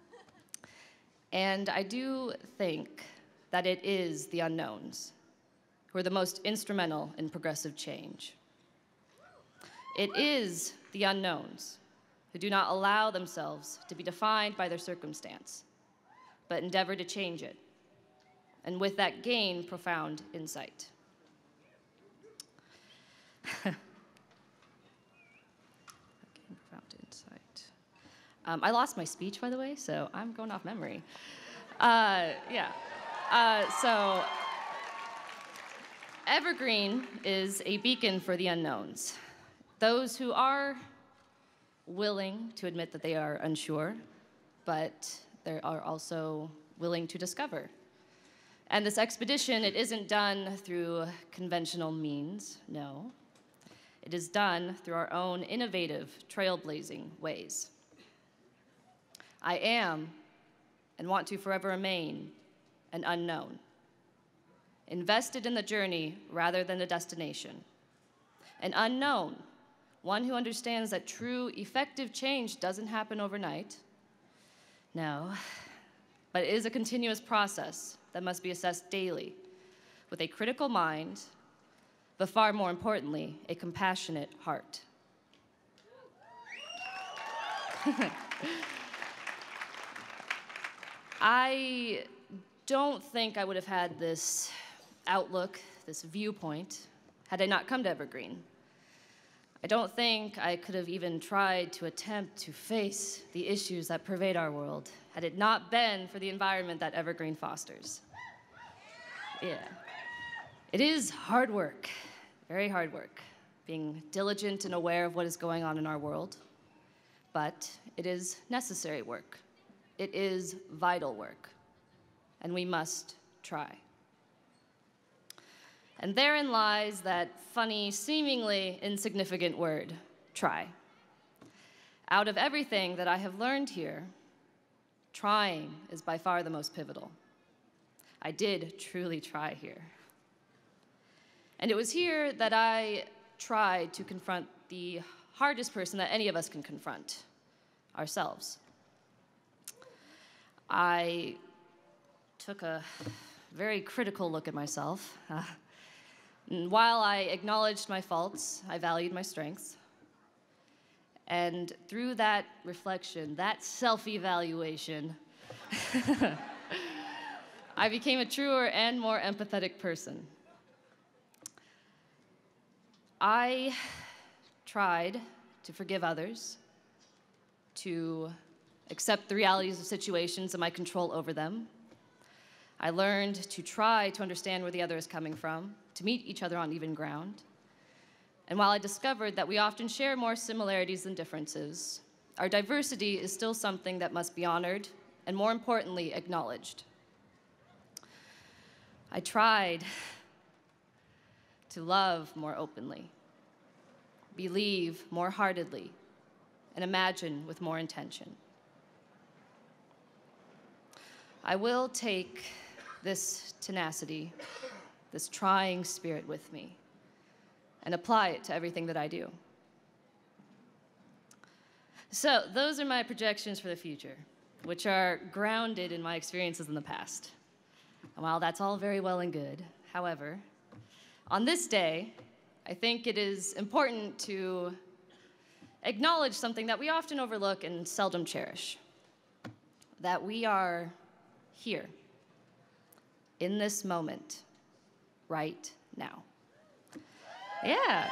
And I do think that it is the unknowns who are the most instrumental in progressive change. It is the unknowns who do not allow themselves to be defined by their circumstance, but endeavor to change it, and with that gain profound insight. I lost my speech, by the way, so I'm going off memory. So Evergreen is a beacon for the unknowns. Those who are willing to admit that they are unsure, but they are also willing to discover. And this expedition, it isn't done through conventional means, no. It is done through our own innovative, trailblazing ways. I am, and want to forever remain, an unknown, invested in the journey rather than the destination. An unknown, one who understands that true, effective change doesn't happen overnight. No, but it is a continuous process that must be assessed daily with a critical mind, but far more importantly, a compassionate heart. I don't think I would have had this outlook, this viewpoint, had I not come to Evergreen. I don't think I could have even tried to attempt to face the issues that pervade our world had it not been for the environment that Evergreen fosters. Yeah. It is hard work, very hard work, being diligent and aware of what is going on in our world, but it is necessary work. It is vital work, and we must try. And therein lies that funny, seemingly insignificant word, try. Out of everything that I have learned here, trying is by far the most pivotal. I did truly try here. And it was here that I tried to confront the hardest person that any of us can confront, ourselves. I took a very critical look at myself. And while I acknowledged my faults, I valued my strengths. And through that reflection, that self-evaluation, I became a truer and more empathetic person. I tried to forgive others, to accept the realities of situations and my control over them. I learned to try to understand where the other is coming from, to meet each other on even ground. And while I discovered that we often share more similarities than differences, our diversity is still something that must be honored and, more importantly, acknowledged. I tried to love more openly, believe more heartedly, and imagine with more intention. I will take this tenacity, this trying spirit with me, and apply it to everything that I do. So those are my projections for the future, which are grounded in my experiences in the past. And while that's all very well and good, however, on this day, I think it is important to acknowledge something that we often overlook and seldom cherish, that we are here, in this moment, right now. Yeah.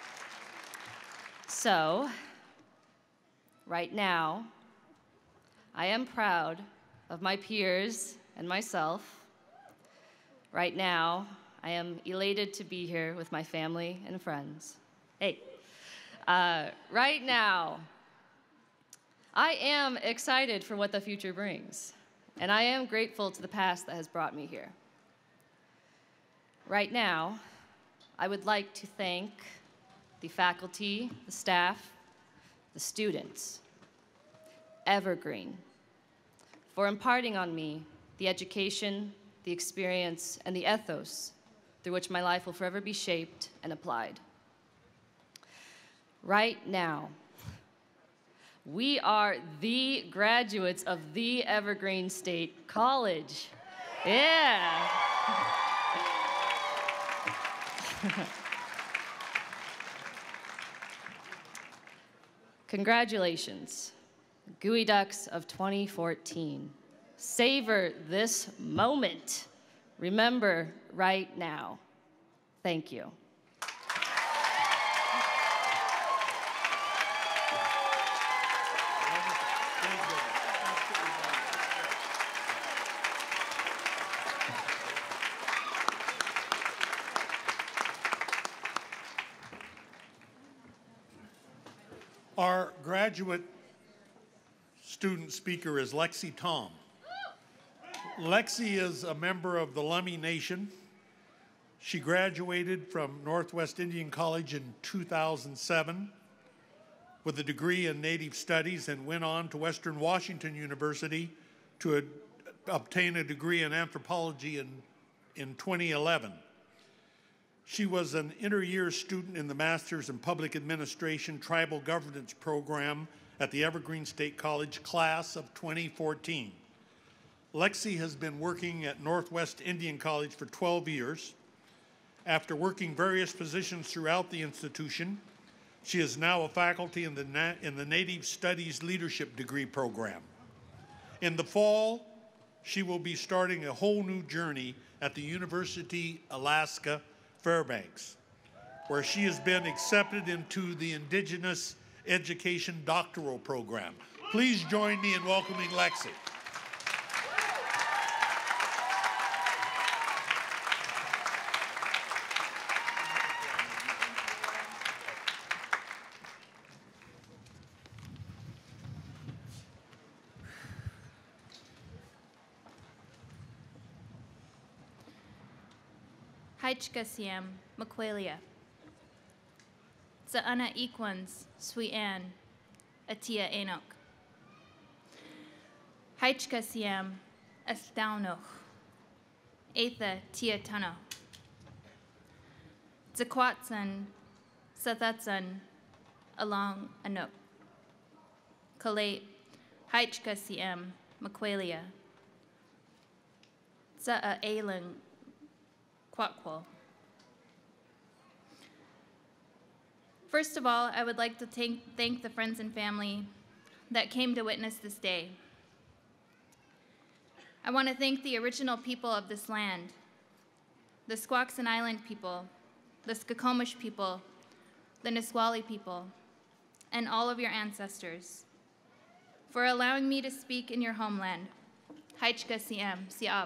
So, right now, I am proud of my peers and myself. Right now, I am elated to be here with my family and friends. Hey, right now, I am excited for what the future brings, and I am grateful to the past that has brought me here. Right now, I would like to thank the faculty, the staff, the students, Evergreen, for imparting on me the education, the experience, and the ethos through which my life will forever be shaped and applied. Right now, we are the graduates of the Evergreen State College. Yeah. Congratulations, Gooey Ducks of 2014. Savor this moment. Remember right now. Thank you. Our graduate student speaker is Lexie Tom. Lexie is a member of the Lummi Nation. She graduated from Northwest Indian College in 2007 with a degree in Native Studies and went on to Western Washington University to obtain a degree in anthropology in 2011. She was an inter-year student in the Masters in Public Administration Tribal Governance program at the Evergreen State College class of 2014. Lexie has been working at Northwest Indian College for 12 years. After working various positions throughout the institution, she is now a faculty in the Native Studies Leadership Degree program. In the fall, she will be starting a whole new journey at the University Alaska Fairbanks, where she has been accepted into the Indigenous Education Doctoral Program. Please join me in welcoming Lexie. Haichkasiam, Makwelia. Zaana Equans, Swean, Atia Enoch. Haichkasiam, Astaunoch, Atha Tia Tano. Zakwatsan, Sathatsan, Along Anok. Kale, Haichkasiam, Makwelia. Za'a Ailing, Kwakwa. First of all, I would like to thank the friends and family that came to witness this day. I want to thank the original people of this land, the Squaxin Island people, the Skokomish people, the Nisqually people, and all of your ancestors for allowing me to speak in your homeland. Haichka Siam, Siab.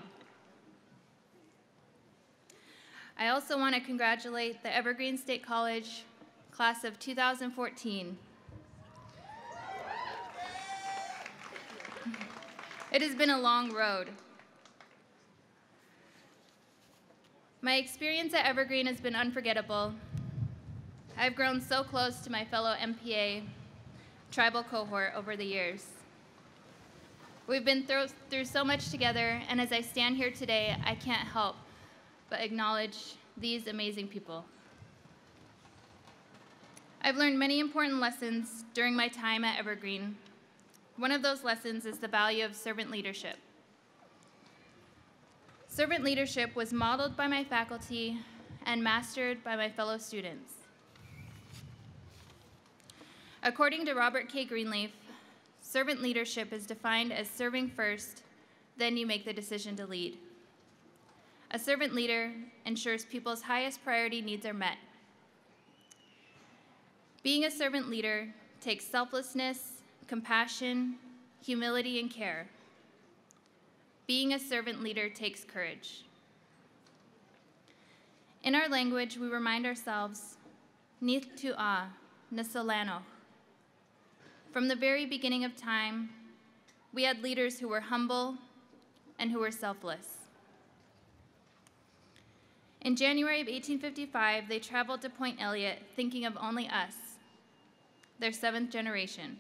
I also want to congratulate the Evergreen State College class of 2014. It has been a long road. My experience at Evergreen has been unforgettable. I've grown so close to my fellow MPA tribal cohort over the years. We've been through so much together, and as I stand here today, I can't help but acknowledge these amazing people. I've learned many important lessons during my time at Evergreen. One of those lessons is the value of servant leadership. Servant leadership was modeled by my faculty and mastered by my fellow students. According to Robert K. Greenleaf, servant leadership is defined as serving first, then you make the decision to lead. A servant leader ensures people's highest priority needs are met. Being a servant leader takes selflessness, compassion, humility, and care. Being a servant leader takes courage. In our language, we remind ourselves, Nith tu'a, nasalano. From the very beginning of time, we had leaders who were humble and who were selfless. In January of 1855, they traveled to Point Elliott thinking of only us, their 7th generation.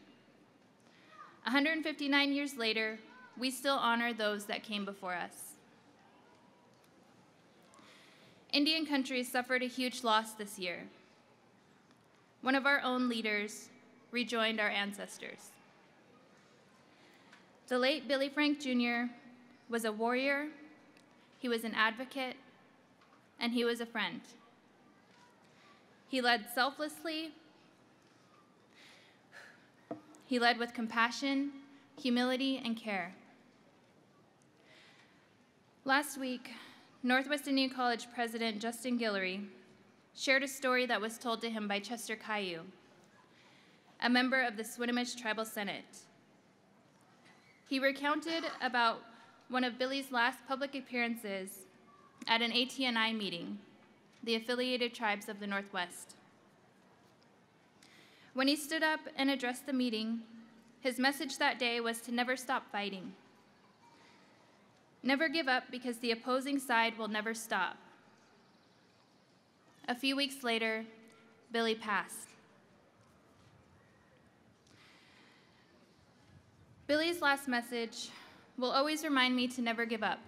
159 years later, we still honor those that came before us. Indian country suffered a huge loss this year. One of our own leaders rejoined our ancestors. The late Billy Frank Jr. was a warrior, he was an advocate, and he was a friend. He led selflessly. He led with compassion, humility, and care. Last week, Northwest Indian College President Justin Guillory shared a story that was told to him by Chester Caillou, a member of the Swinomish Tribal Senate. He recounted about one of Billy's last public appearances at an ATNI meeting, the Affiliated Tribes of the Northwest. When he stood up and addressed the meeting, his message that day was to never stop fighting. Never give up because the opposing side will never stop. A few weeks later, Billy passed. Billy's last message will always remind me to never give up.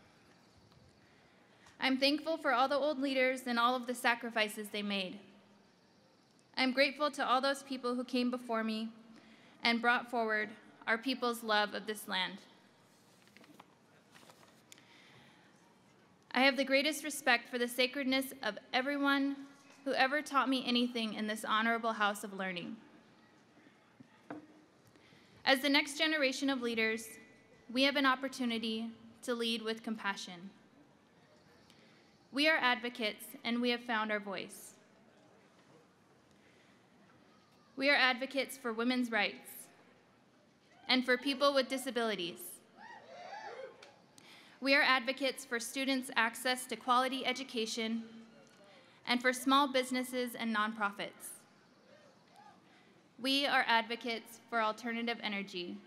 I'm thankful for all the old leaders and all of the sacrifices they made. I'm grateful to all those people who came before me and brought forward our people's love of this land. I have the greatest respect for the sacredness of everyone who ever taught me anything in this honorable house of learning. As the next generation of leaders, we have an opportunity to lead with compassion. We are advocates, and we have found our voice. We are advocates for women's rights and for people with disabilities. We are advocates for students' access to quality education and for small businesses and nonprofits. We are advocates for alternative energy.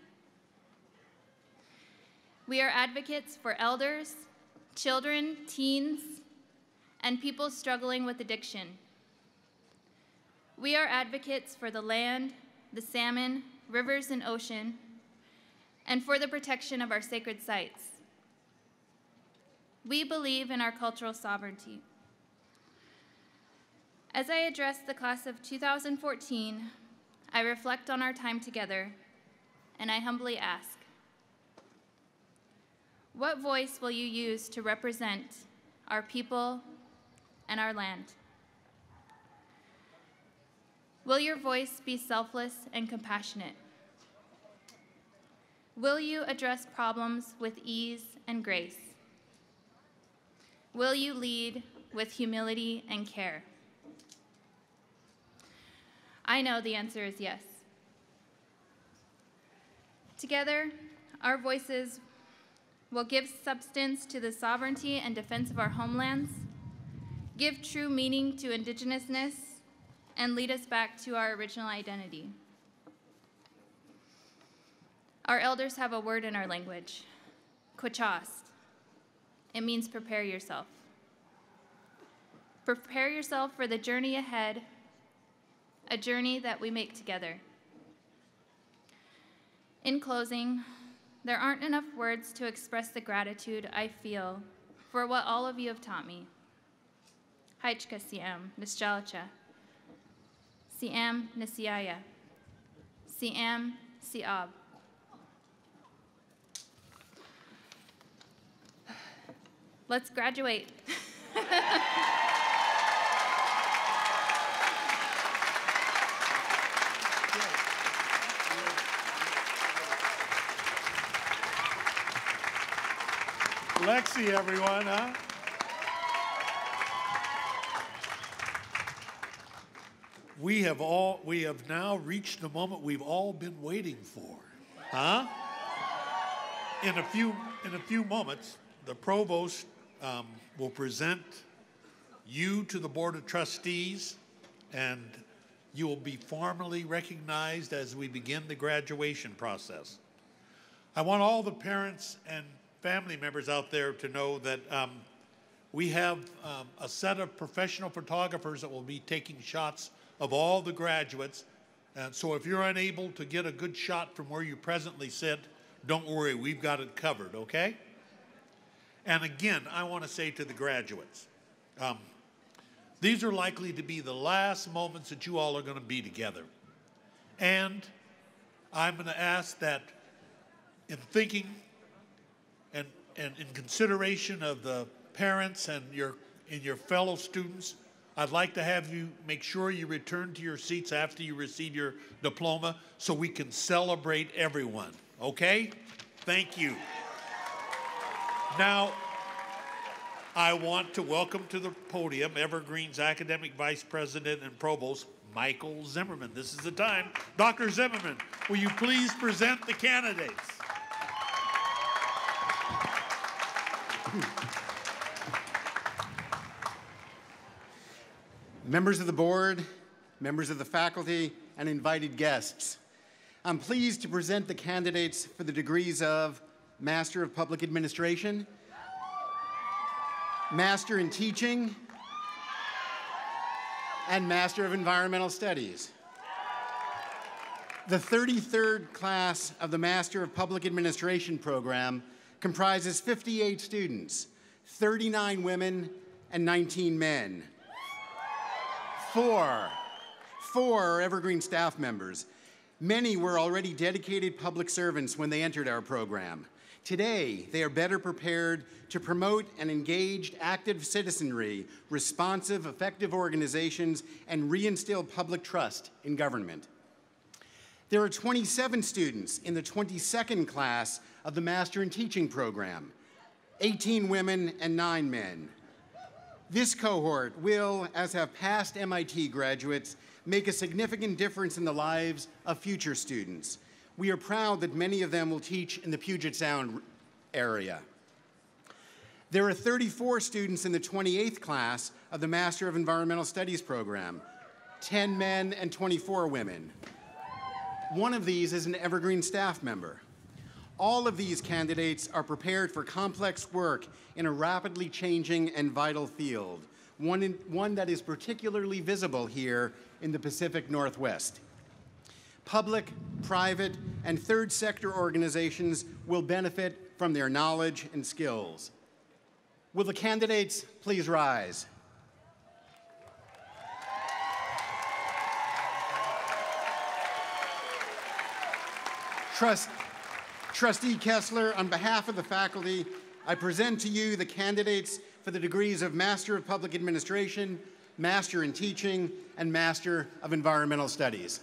We are advocates for elders, children, teens, and people struggling with addiction. We are advocates for the land, the salmon, rivers, and ocean, and for the protection of our sacred sites. We believe in our cultural sovereignty. As I address the class of 2014, I reflect on our time together, and I humbly ask, what voice will you use to represent our people and our land? Will your voice be selfless and compassionate? Will you address problems with ease and grace? Will you lead with humility and care? I know the answer is yes. Together, our voices will give substance to the sovereignty and defense of our homelands, give true meaning to indigenousness, and lead us back to our original identity. Our elders have a word in our language, kwachast. It means prepare yourself. Prepare yourself for the journey ahead, a journey that we make together. In closing, there aren't enough words to express the gratitude I feel for what all of you have taught me. Haichka siam, nisjalacha. Siam nisiaya. Siam siab. Let's graduate. Lexie, everyone, huh? We have now reached the moment we've all been waiting for, huh? In a few moments, the provost will present you to the Board of Trustees, and you will be formally recognized as we begin the graduation process. I want all the parents and family members out there to know that we have a set of professional photographers that will be taking shots of all the graduates. And so if you're unable to get a good shot from where you presently sit, don't worry, we've got it covered, okay? And again, I want to say to the graduates, these are likely to be the last moments that you all are going to be together. And I'm going to ask that in thinking and in consideration of the parents and your fellow students, I'd like to have you make sure you return to your seats after you receive your diploma so we can celebrate everyone, okay? Thank you. Now, I want to welcome to the podium Evergreen's Academic Vice President and Provost, Michael Zimmerman. This is the time. Dr. Zimmerman, will you please present the candidates? Members of the board, members of the faculty, and invited guests, I'm pleased to present the candidates for the degrees of Master of Public Administration, Master in Teaching, and Master of Environmental Studies. The 33rd class of the Master of Public Administration program comprises 58 students, 39 women and 19 men. Four are Evergreen staff members. Many were already dedicated public servants when they entered our program. Today, they are better prepared to promote an engaged, active citizenry, responsive, effective organizations, and reinstill public trust in government. There are 27 students in the 22nd class of the Master in Teaching program, 18 women and 9 men. This cohort will, as have past MIT graduates, make a significant difference in the lives of future students. We are proud that many of them will teach in the Puget Sound area. There are 34 students in the 28th class of the Master of Environmental Studies program, 10 men and 24 women. One of these is an Evergreen staff member. All of these candidates are prepared for complex work in a rapidly changing and vital field, one that is particularly visible here in the Pacific Northwest. Public, private, and third sector organizations will benefit from their knowledge and skills. Will the candidates please rise? Trustee Kessler, on behalf of the faculty, I present to you the candidates for the degrees of Master of Public Administration, Master in Teaching, and Master of Environmental Studies.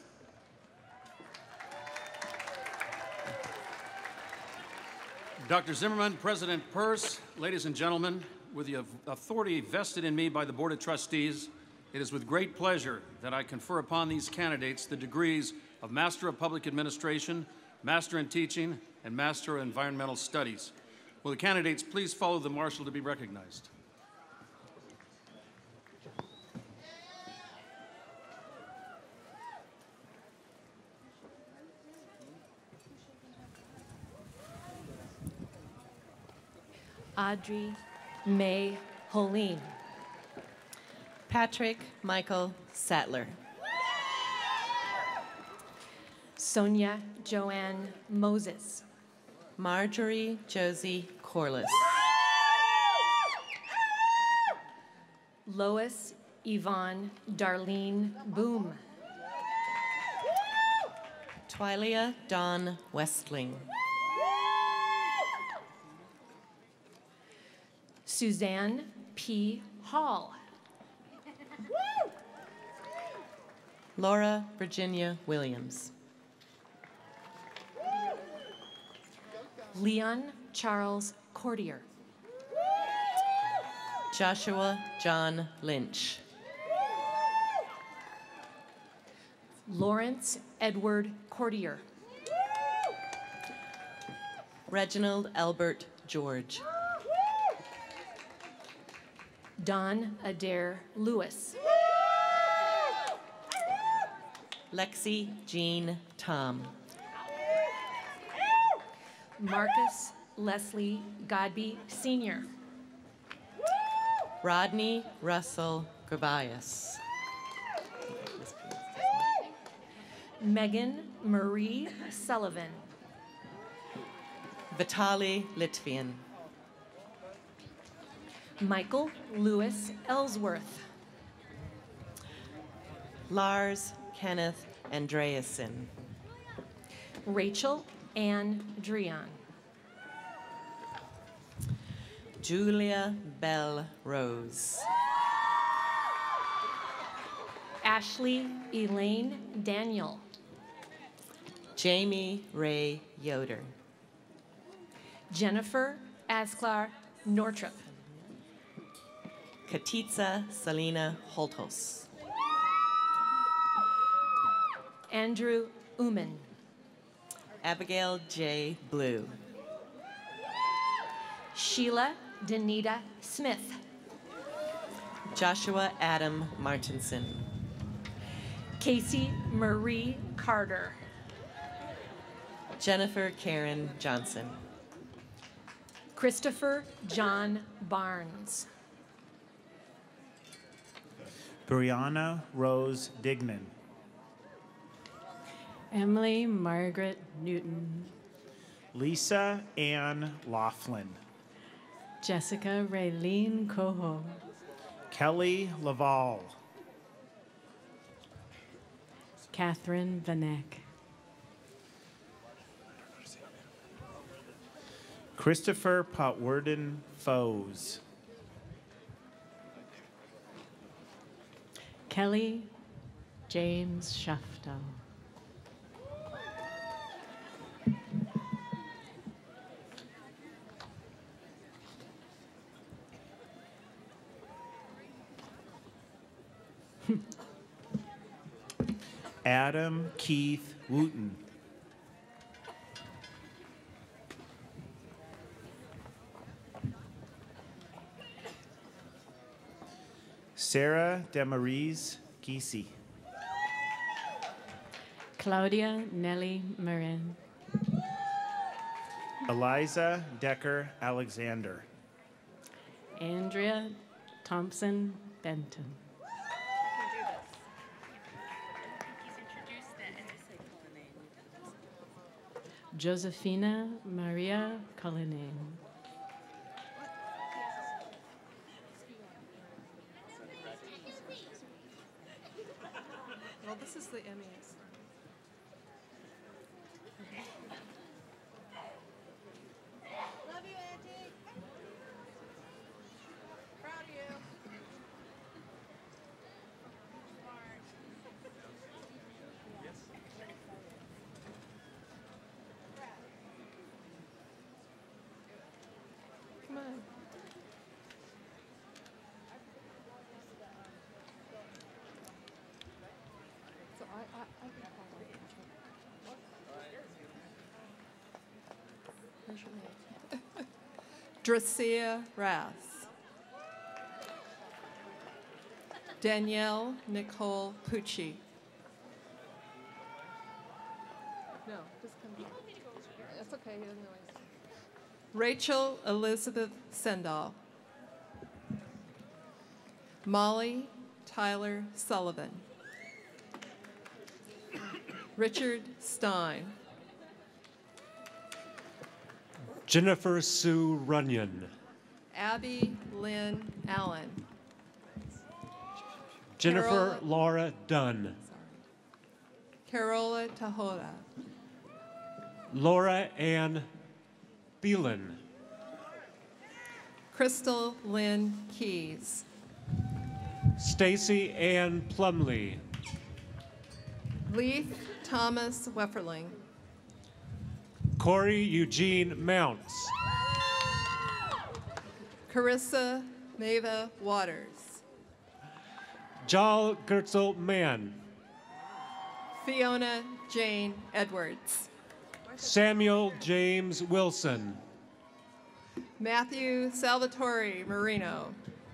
Dr. Zimmerman, President Peirce, ladies and gentlemen, with the authority vested in me by the Board of Trustees, it is with great pleasure that I confer upon these candidates the degrees of Master of Public Administration, Master in Teaching, and Master of Environmental Studies. Will the candidates please follow the marshal to be recognized? Audrey May Holeen. Patrick Michael Sattler. Sonia Joanne Moses. Marjorie Josie Corliss. Lois Yvonne Darlene Boom. Twylia Dawn Westling. Suzanne P. Hall. Laura Virginia Williams. Leon Charles Cordier. Joshua John Lynch. Lawrence Edward Cordier. Reginald Albert George. Don Adair Lewis. Lexie Jean Tom. Marcus Leslie Godby Sr. Rodney Russell Gravias. Megan Marie Sullivan. Vitaly Litvian. Michael Lewis Ellsworth. Lars Kenneth Andreasen. Rachel Ann Drian. Julia Bell Rose. Ashley Elaine Daniel. Jamie Ray Yoder. Jennifer Asklar Nortrup. Katitza Selena Holtos. Andrew Uman. Abigail J. Blue. Sheila Danita Smith. Joshua Adam Martinson. Casey Marie Carter. Jennifer Karen Johnson. Christopher John Barnes. Brianna Rose Dignan. Emily Margaret Newton. Lisa Ann Laughlin. Jessica Raylene Coho. Kelly Laval. Catherine Vanek. Christopher Potwerden Foes. Kelly James Shafto. Adam Keith Wooten. Sarah Demarise Giese. Claudia Nellie Marin. Eliza Decker Alexander. Andrea Thompson Benton. Josephina Maria Cullinane. Well, this is the Emmys. Love you, Auntie. Proud of you. Come on. So I can follow. Where's your name? Dracia Rass. Danielle Nicole Pucci. No, just come. That's okay. He doesn't know. Rachel Elizabeth Sendall. Molly Tyler Sullivan. Richard Stein. Jennifer Sue Runyon. Abby Lynn Allen. Jennifer Laura Dunn. Carola Tahora. Laura Ann Phelan. Crystal Lynn Keys. Stacy Ann Plumley. Leith Thomas Wefferling. Corey Eugene Mounts. Carissa Mava Waters. Jal Gertzel Mann. Fiona Jane Edwards. Samuel James Wilson. Matthew Salvatore Marino.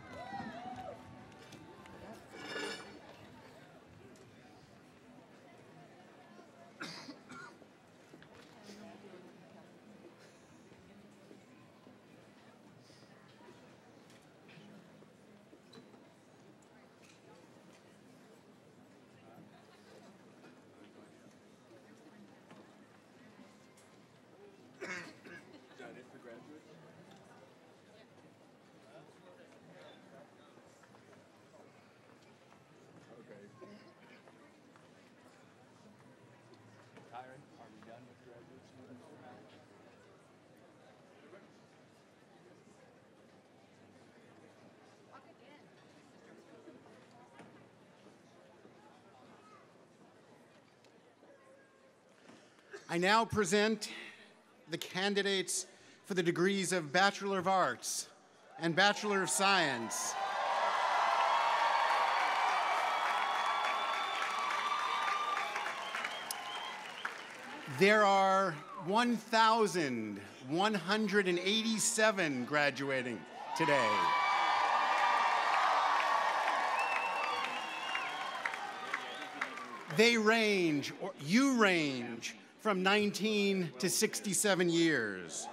I now present the candidates for the degrees of Bachelor of Arts and Bachelor of Science. There are 1,187 graduating today. They range, or you range, from 19 to 67 years.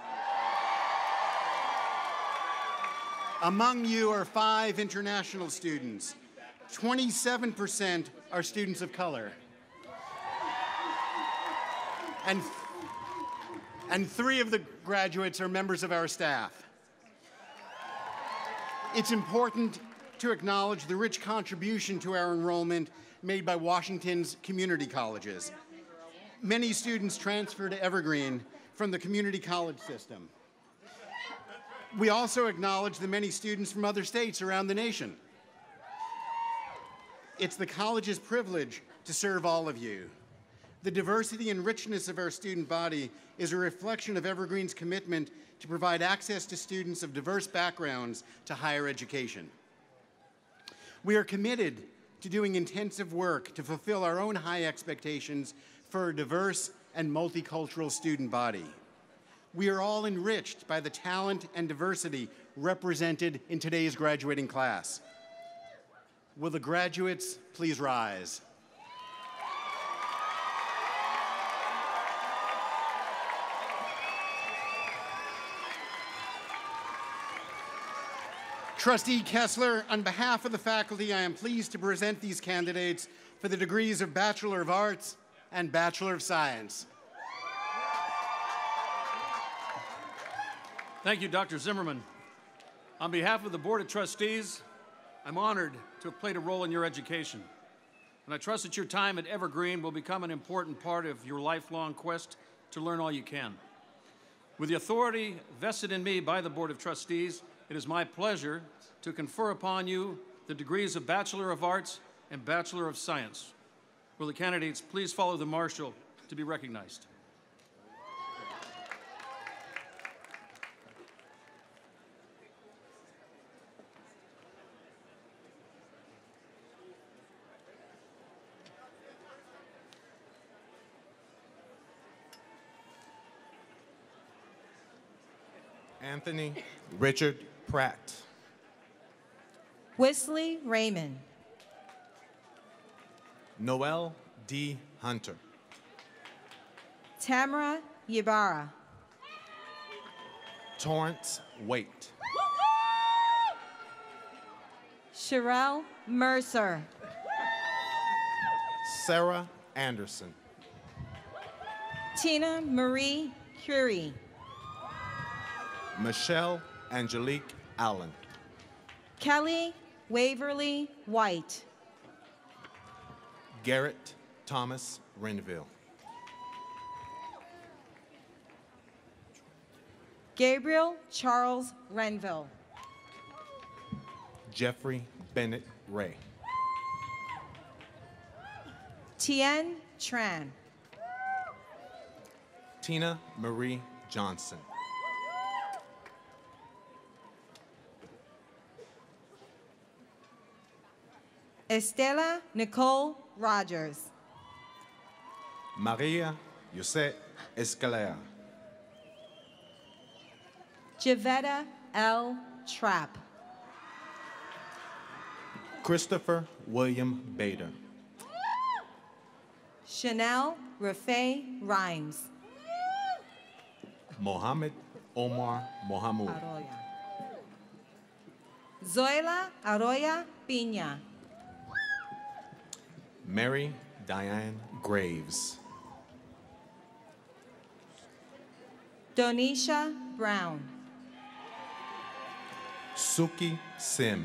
Among you are 5 international students. 27% are students of color. And 3 of the graduates are members of our staff. It's important to acknowledge the rich contribution to our enrollment made by Washington's community colleges. Many students transfer to Evergreen from the community college system. We also acknowledge the many students from other states around the nation. It's the college's privilege to serve all of you. The diversity and richness of our student body is a reflection of Evergreen's commitment to provide access to students of diverse backgrounds to higher education. We are committed to doing intensive work to fulfill our own high expectations for a diverse and multicultural student body. We are all enriched by the talent and diversity represented in today's graduating class. Will the graduates please rise? Trustee Kessler, on behalf of the faculty, I am pleased to present these candidates for the degrees of Bachelor of Arts and Bachelor of Science. Thank you, Dr. Zimmerman. On behalf of the Board of Trustees, I'm honored to have played a role in your education. And I trust that your time at Evergreen will become an important part of your lifelong quest to learn all you can. With the authority vested in me by the Board of Trustees, it is my pleasure to confer upon you the degrees of Bachelor of Arts and Bachelor of Science. Will the candidates please follow the marshal to be recognized? Anthony Richard Pratt. Wesley Raymond. Noel D. Hunter. Tamara Ybarra. Torrance Waite. Sherelle Mercer. Sarah Anderson. Tina Marie Curie. Michelle Angelique Allen. Kelly Waverly White. Garrett Thomas Renville. Gabriel Charles Renville. Jeffrey Bennett Ray. Tien Tran. Tina Marie Johnson. Estela Nicole Rogers. Maria José Escalera. Javetta L. Trapp. Christopher William Bader. Chanel Rafay Rhymes. Mohammed Omar Mohamud. Arroya. Zoila Arroya Piña. Mary Diane Graves. Donisha Brown. Suki Sim.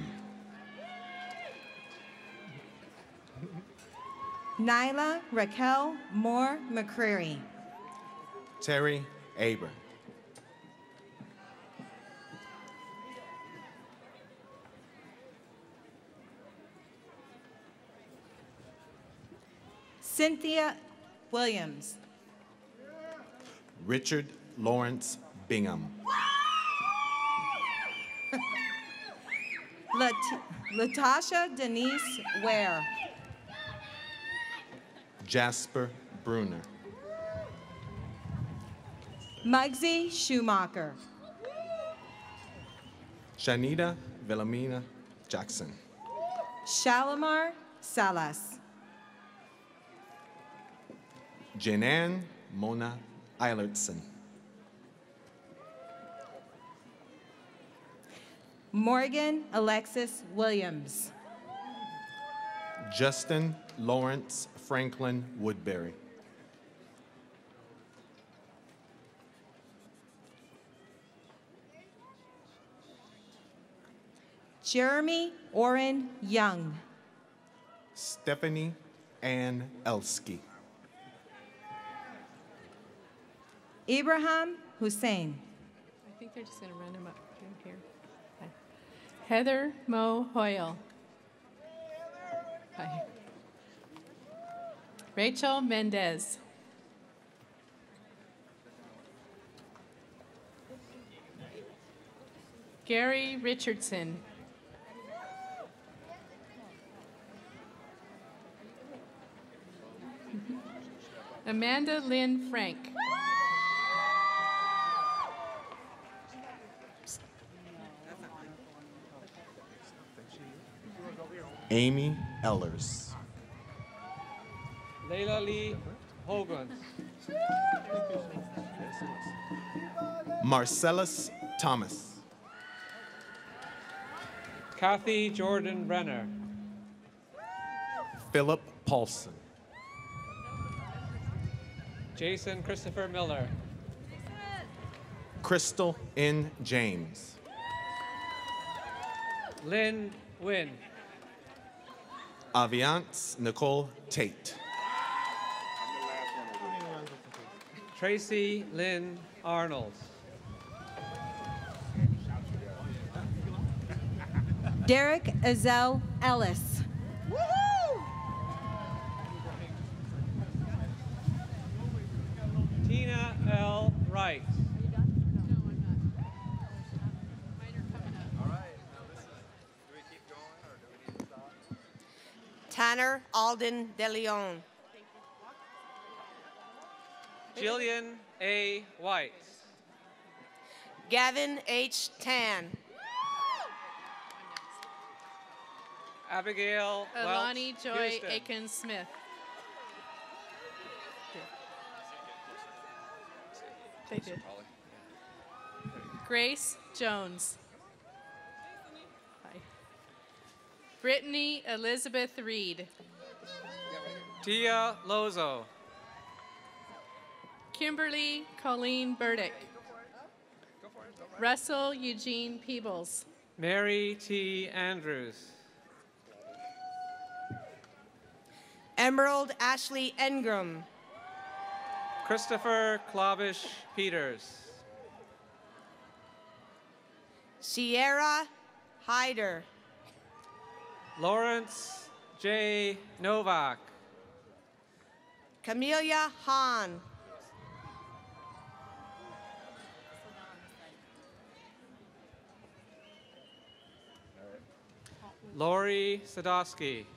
Nyla Raquel Moore McCreary. Terry Aber. Cynthia Williams. Richard Lawrence Bingham. Latasha Denise Ware. Jasper Bruner. Muggsy Schumacher. Shanita Villamina Jackson. Shalimar Salas. Jenan Mona Eilertson. Morgan Alexis Williams. Justin Lawrence Franklin Woodbury. Jeremy Orrin Young. Stephanie Ann Elsky. Ibrahim Hussein. I think they're just going to run them up here. Okay. Heather Mo Hoyle. Hi. Rachel Mendez. Gary Richardson. Amanda Lynn Frank. Amy Ellers. Layla Lee Hogan. Marcellus Thomas. Kathy Jordan Brenner. Philip Paulson. Jason Christopher Miller. Crystal N. James. Lynn Wynn. Aviance Nicole Tate. Tracy Lynn Arnold. Derek Azell Ellis. Tina L. Wright. Tanner Alden De Leon. Jillian A. White. Gavin H. Tan. Abigail Alani Welch Joy Houston. Aiken Smith. They did. Grace Jones. Hi. Brittany Elizabeth Reed. Tia Lozo. Kimberly Colleen Burdick. Russell Eugene Peebles. Mary T. Andrews. Emerald Ashley Engram. Christopher Klabish Peters. Sierra Hyder. Lawrence J. Novak. Camelia Hahn. Lori Sadowski.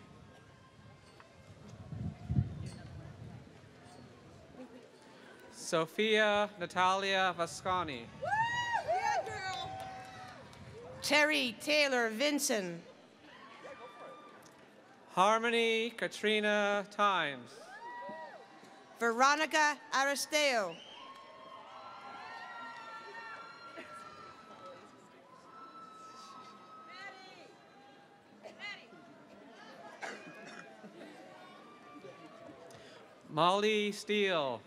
Sophia Natalia Vasconi. Terry Taylor Vinson. Harmony Katrina Times. Veronica Aristeo. Molly Steele.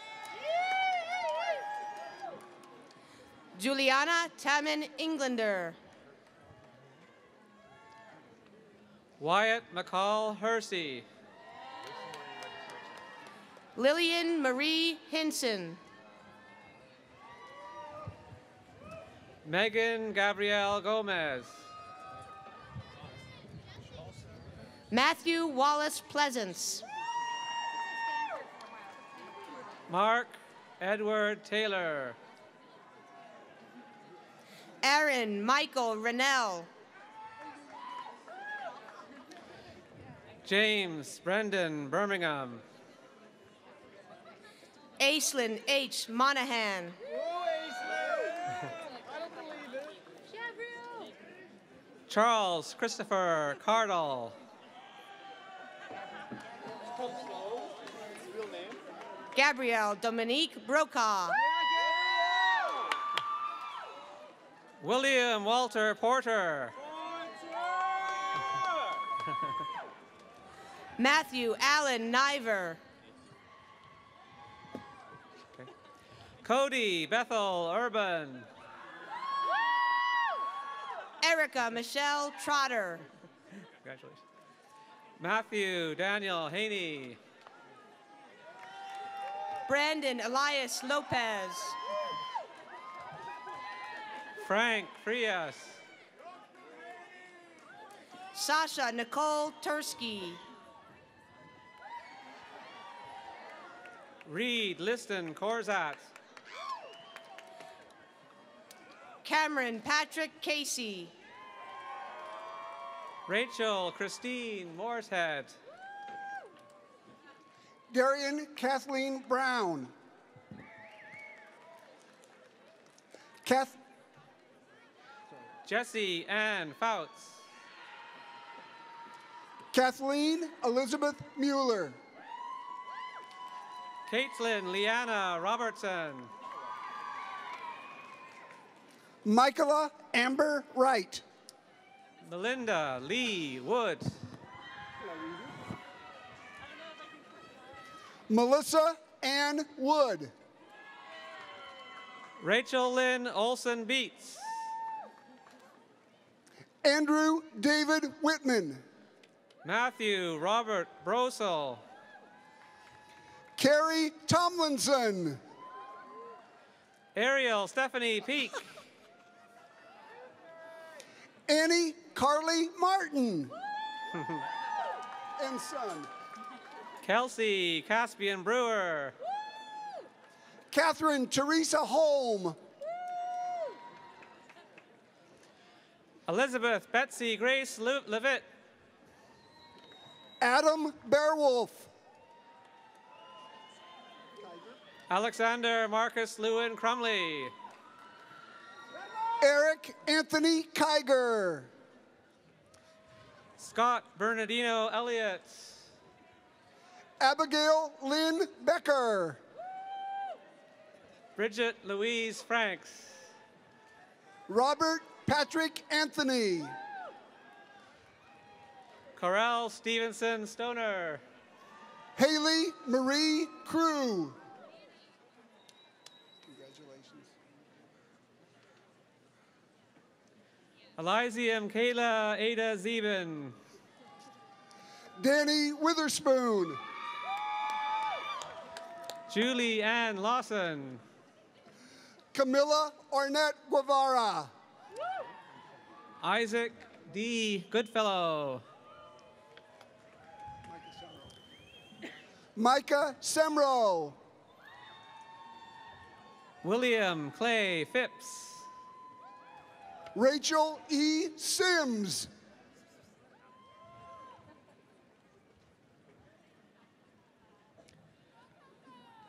Juliana Taman Englander. Wyatt McCall Hersey. Lillian Marie Hinson. Megan Gabrielle Gomez. Matthew Wallace Pleasance. Mark Edward Taylor. Aaron Michael Rennell. James Brendan Birmingham. Aislinn H. Monahan. Charles Christopher Cardle. Gabrielle Dominique Brokaw. William Walter Porter. Matthew Allen Niver. Okay. Cody Bethel Urban. Erica Michelle Trotter. Congratulations. Matthew Daniel Haney. Brandon Elias Lopez. Frank Frias. Sasha Nicole Tursky. Reed Liston Corzat. Cameron Patrick Casey. Rachel Christine Morshead. Darian Kathleen Brown. Jesse Ann Fouts. Kathleen Elizabeth Mueller. Caitlin Leanna Robertson. Michaela Amber Wright. Melinda Lee Wood. Melissa Ann Wood. Rachel Lynn Olson Beats. Andrew David Whitman. Matthew Robert Brosel. Carrie Tomlinson. Ariel Stephanie Peak. Annie Carly Martin. And son. Kelsey Caspian Brewer. Catherine Teresa Holm. Elizabeth Betsy Grace Levitt. Adam Beowulf. Alexander Marcus Lewin Crumley. Eric Anthony Kiger. Scott Bernardino Elliott. Abigail Lynn Becker. Bridget Louise Franks. Robert Patrick Anthony. Corel Stevenson Stoner. Haley Marie Crew. Congratulations. Elysium Kayla Ada Zeben. Danny Witherspoon. Julie Ann Lawson. Camilla Ornette Guevara. Isaac D. Goodfellow. Micah Semro. William Clay Phipps. Rachel E. Sims.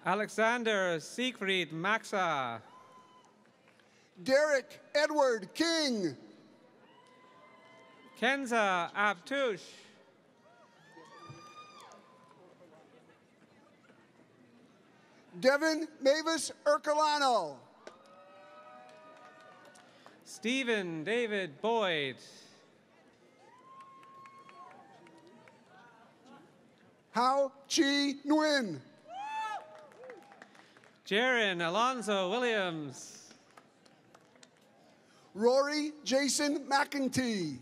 Alexander Siegfried Maxa. Derek Edward King. Kenza Abtush. Devin Mavis Ercolano. Stephen David Boyd. Hao Chi Nguyen. Jaron Alonzo Williams. Rory Jason McEntee.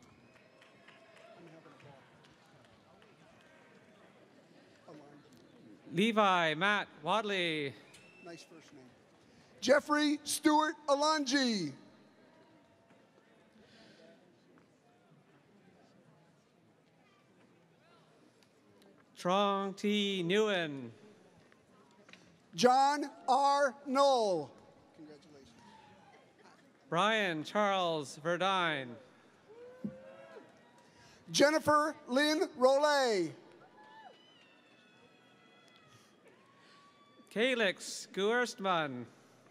Levi Matt Wadley. Nice first name. Jeffrey Stewart Alonji. Trong T. Nguyen. John R. Knoll. Congratulations. Brian Charles Verdine. Jennifer Lynn Rollet. Kalix Guerstman.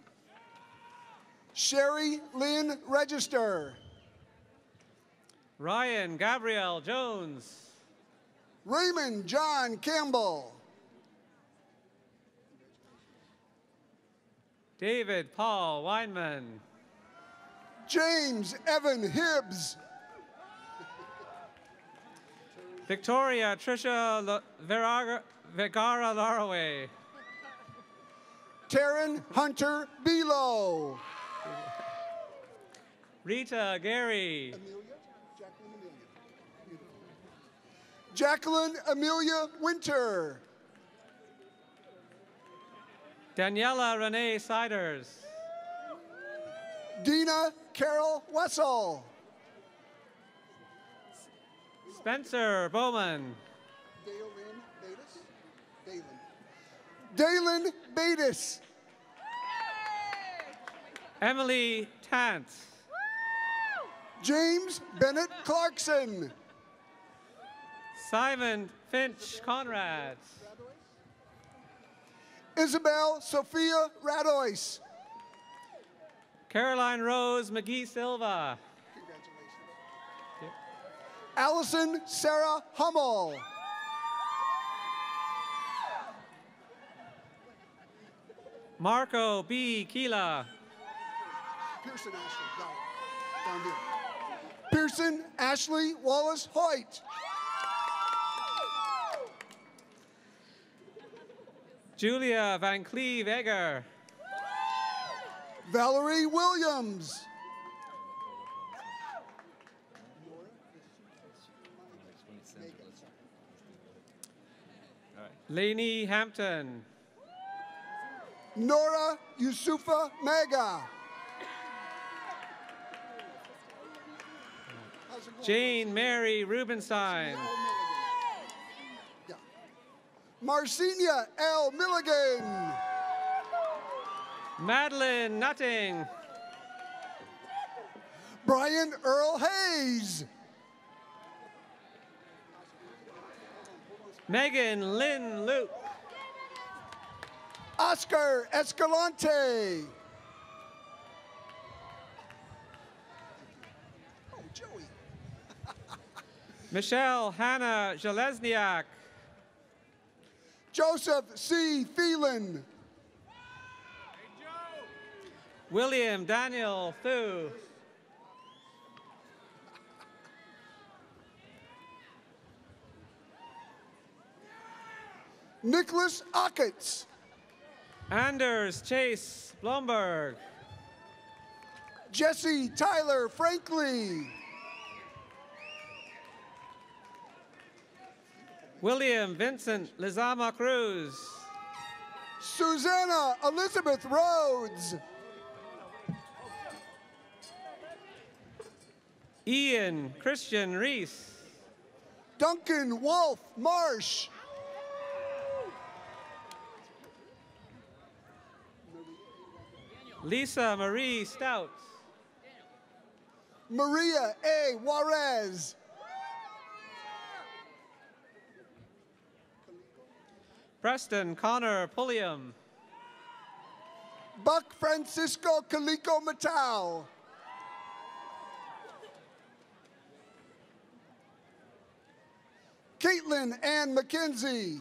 Sherry Lynn Register. Ryan Gabrielle Jones. Raymond John Campbell. David Paul Weinman. James Evan Hibbs. Victoria Tricia Vergara Laraway. Taryn Hunter Belo. Rita Gary. Jacqueline Amelia Winter. Daniela Renee Siders. Dina Carol Wessel. Spencer Bowman. Dalen Batis. Emily Tance. James Bennett Clarkson. Simon Finch Conrad. Isabel Sophia Radois. Caroline Rose McGee Silva. Allison Sarah Hummel. Marco B. Keela. Pearson Ashley, down here. Pearson Ashley Wallace Hoyt. Julia Van Cleve Egger. Valerie Williams. Lainey Hampton. Nora Yusufa Mega. Jane Mary Rubenstein. Marcinia L. Milligan. Madeline Nutting. Brian Earl Hayes. Megan Lynn Luke. Oscar Escalante. Oh, Joey. Michelle Hannah Jelezniak. Joseph C. Phelan. William Daniel Thu. Nicholas Ocketts. Anders Chase Blomberg. Jesse Tyler Franklin. William Vincent Lizama Cruz. Susanna Elizabeth Rhodes. Ian Christian Reese. Duncan Wolf Marsh. Lisa Marie Stout. Maria A. Juarez. Preston Connor Pulliam. Buck Francisco Calico Matau. Caitlin Ann McKenzie.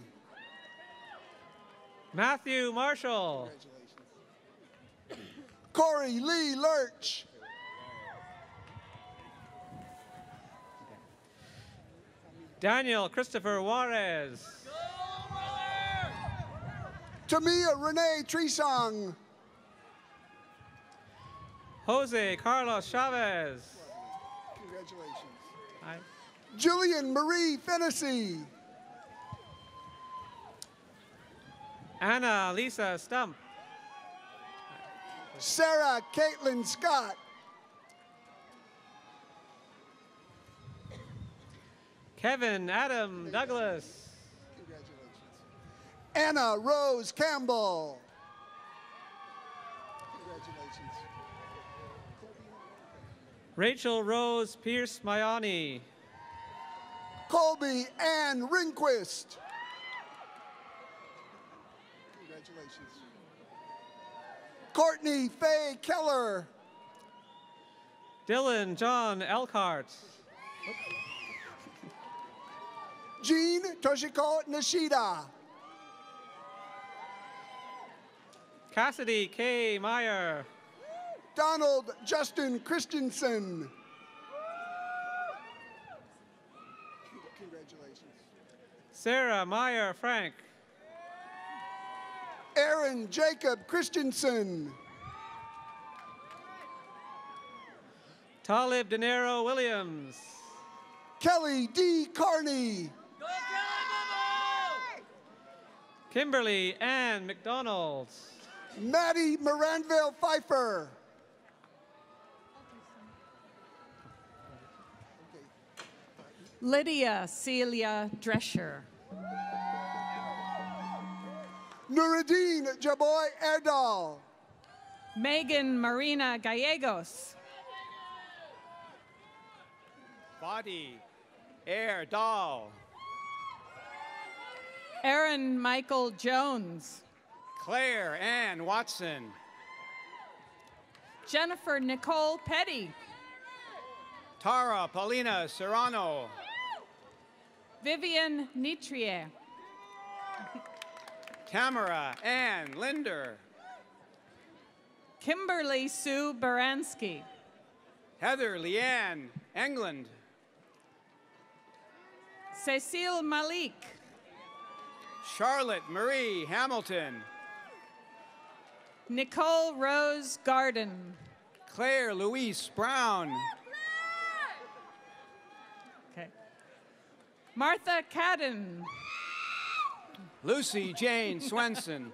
Matthew Marshall. Corey Lee Lurch. Daniel Christopher Juarez. Tamia Renee Tresong. Jose Carlos Chavez. Congratulations. Hi. Julian Marie Fennessy. Anna Lisa Stump. Sarah Caitlin Scott. Kevin Adam Douglas. Anna Rose Campbell. Congratulations. Rachel Rose Pierce Mayani. Colby Ann Ringquist. Congratulations. Courtney Faye Keller. Dylan John Elkhart. Jean Toshiko Nishida. Cassidy K. Meyer. Donald Justin Christensen. Congratulations. Sarah Meyer Frank. Aaron Jacob Christensen. Talib Dinero Williams. Kelly D. Carney. Kimberly Ann McDonald. Maddie Moranville Pfeiffer. Lydia Celia Drescher. Nuruddin Jaboy Erdal. Megan Marina Gallegos. Body Air Dahl. Aaron Michael Jones. Claire Ann Watson. Jennifer Nicole Petty. Tara Paulina Serrano. Vivian Nitrier. Tamara Ann Linder. Kimberly Sue Baranski. Heather Leanne England. Cecile Malik. Charlotte Marie Hamilton. Nicole Rose Garden. Claire Louise Brown. Okay. Martha Cadden. Lucy Jane Swenson.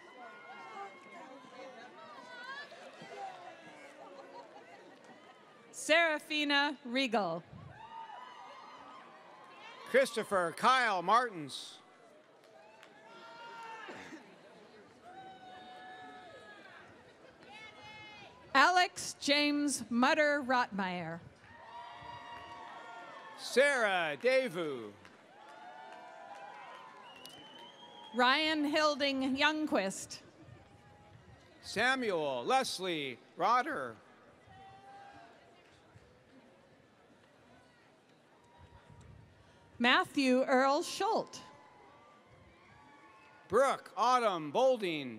Serafina Regal. Christopher Kyle Martins. Alex James Mutter Rotmeyer. Sarah Devu. Ryan Hilding Youngquist. Samuel Leslie Rodder. Matthew Earl Schult. Brooke Autumn Bolding.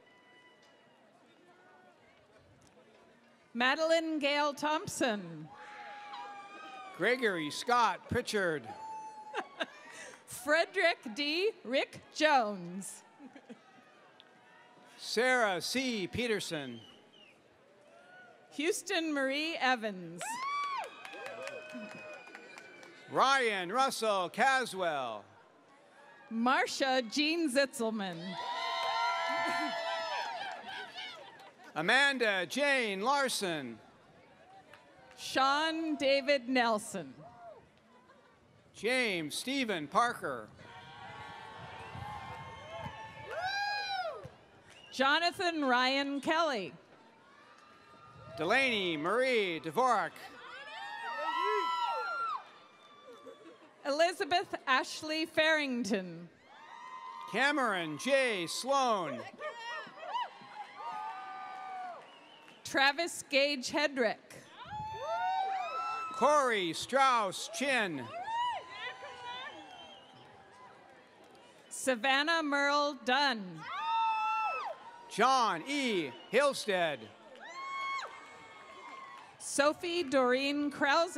Madeline Gale Thompson. Gregory Scott Pritchard. Frederick D. Rick Jones. Sarah C. Peterson. Houston Marie Evans. Ryan Russell Caswell. Marcia Jean Zitzelman. Amanda Jane Larson. Sean David Nelson. James Stephen Parker. Jonathan Ryan Kelly. Delaney Marie Dvorak. Elizabeth Ashley Farrington. Cameron J. Sloan. Travis Gage Hedrick. Corey Strauss Chin. Savannah Merle Dunn. John E. Hilstead. Sophie Doreen Krause.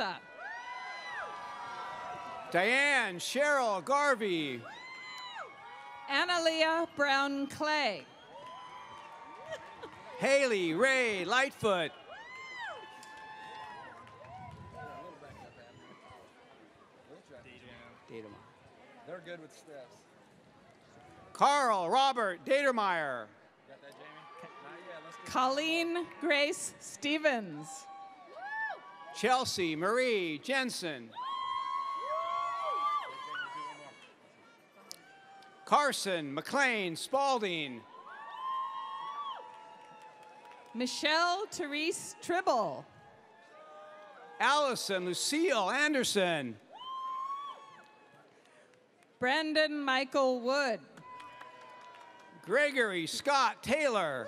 Diane Cheryl Garvey. Analia Brown Clay. Haley Ray Lightfoot. They're good with steps. Carl Robert Datermeyer. Got that, Jamie? Colleen Grace Stevens. Chelsea Marie Jensen. Carson McLean Spalding. Michelle Therese Tribble. Allison Lucille Anderson. Brandon Michael Wood. Gregory Scott Taylor.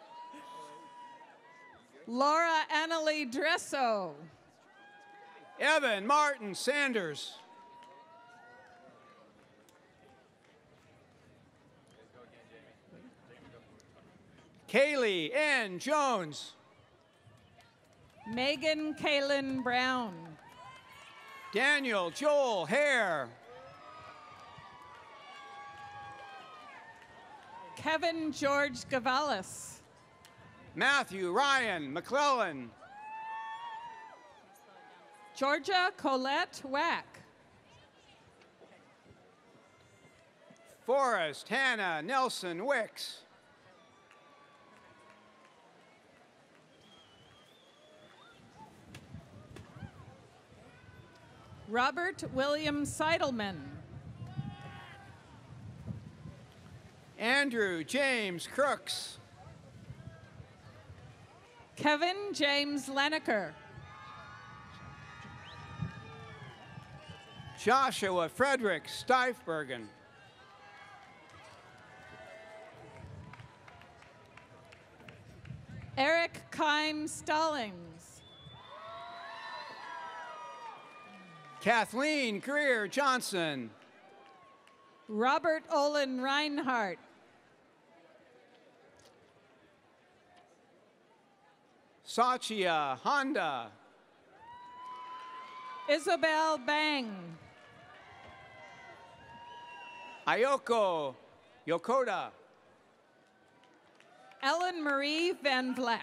Laura Annalie Dresso. Evan Martin Sanders. Kaylee N. Jones. Megan Kaylin Brown. Daniel Joel Hare. Kevin George Gavalis. Matthew Ryan McClellan. Georgia Colette Wack. Forrest Hannah Nelson Wicks. Robert William Seidelman. Andrew James Crooks. Kevin James Leneker. Joshua Frederick Steifbergen. Eric Kime Stallings. Kathleen Greer Johnson. Robert Olin Reinhardt. Sachia Honda. Isabel Bang. Ayoko Yokoda. Ellen Marie Van Vleck.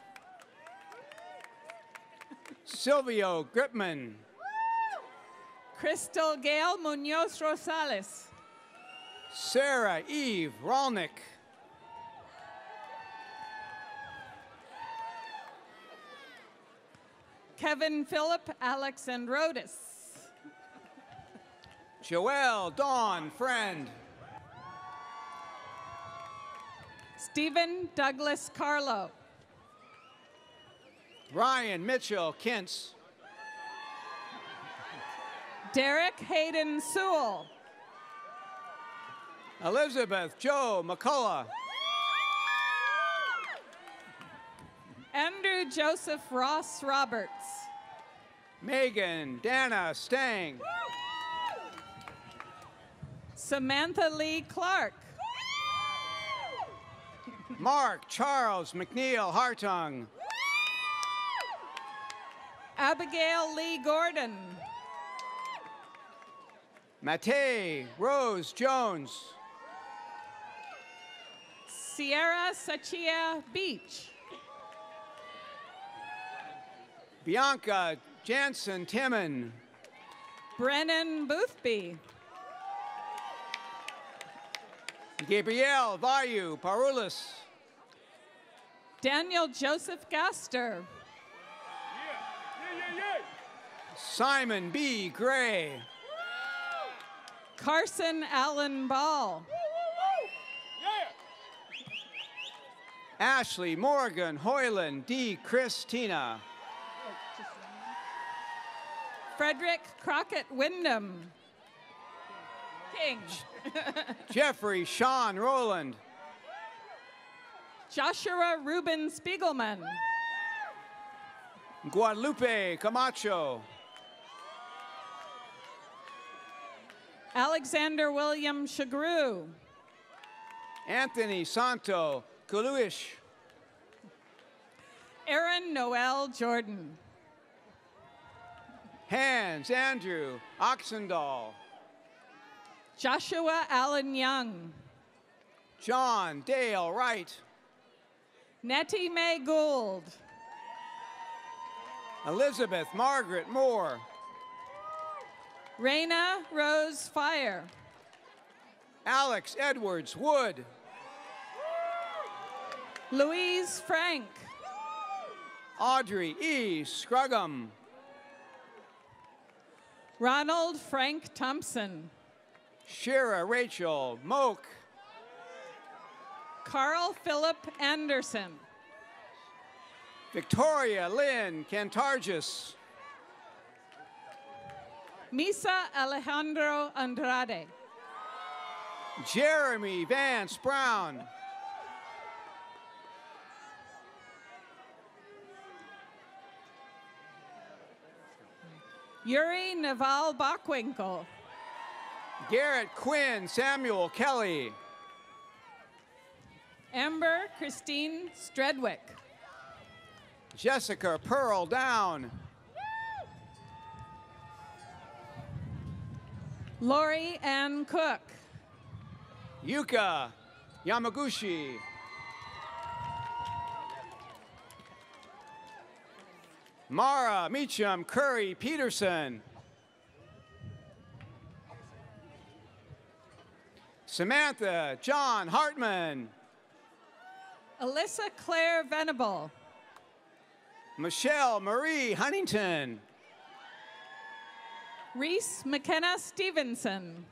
Silvio Gripman. Crystal Gail Munoz Rosales. Sarah Eve Rolnick. Kevin Phillip Alexandrodis. Joelle Dawn Friend. Stephen Douglas Carlo. Ryan Mitchell Kintz. Derek Hayden Sewell. Elizabeth Joe McCullough. Andrew Joseph Ross Roberts. Megan Dana Stang. Samantha Lee Clark. Mark Charles McNeil Hartung. Abigail Lee Gordon. Matei Rose Jones. Sierra Sachia Beach. Bianca Jansen Timon. Brennan Boothby. Gabrielle Vayu Parulis. Daniel Joseph Gaster. Simon B. Gray. Carson Allen Ball. Ashley Morgan Hoyland D. Christina. Frederick Crockett Wyndham. King. Jeffrey Sean Rowland. Joshua Ruben Spiegelman. Guadalupe Camacho. Alexander William Shagru. Anthony Santo Kuluish. Aaron Noel Jordan. Hans Andrew Oxendahl. Joshua Allen Young. John Dale Wright. Nettie Mae Gould. Elizabeth Margaret Moore. Raina Rose Fire. Alex Edwards Wood. Louise Frank. Audrey E. Scruggum. Ronald Frank Thompson. Shira Rachel Moak. Carl Philip Anderson. Victoria Lynn Cantargis. Misa Alejandro Andrade. Jeremy Vance Brown. Yuri Naval Bockwinkel. Garrett Quinn Samuel Kelly. Amber Christine Stredwick. Jessica Pearl Down. Lori Ann Cook. Yuka Yamaguchi. Mara Meacham Curry Peterson. Samantha John Hartman. Alyssa Claire Venable. Michelle Marie Huntington. Reese McKenna Stevenson.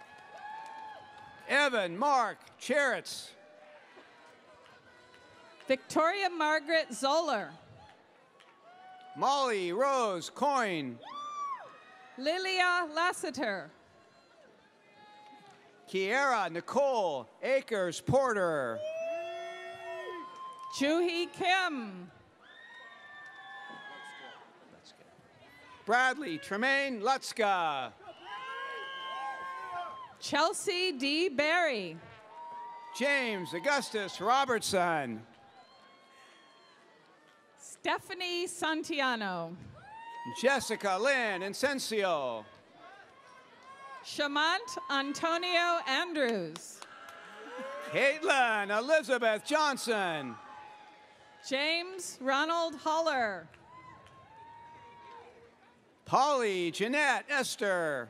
Evan Mark Cheritz. Victoria Margaret Zoller. Molly Rose Coyne. Lilia Lassiter. Kiera Nicole Akers Porter. Juhi Kim. Bradley Tremaine Lutzka. Chelsea D. Berry. James Augustus Robertson. Stephanie Santiano. Jessica Lynn Incencio. Shamant Antonio Andrews. Caitlin Elizabeth Johnson. James Ronald Holler. Polly Jeanette Esther.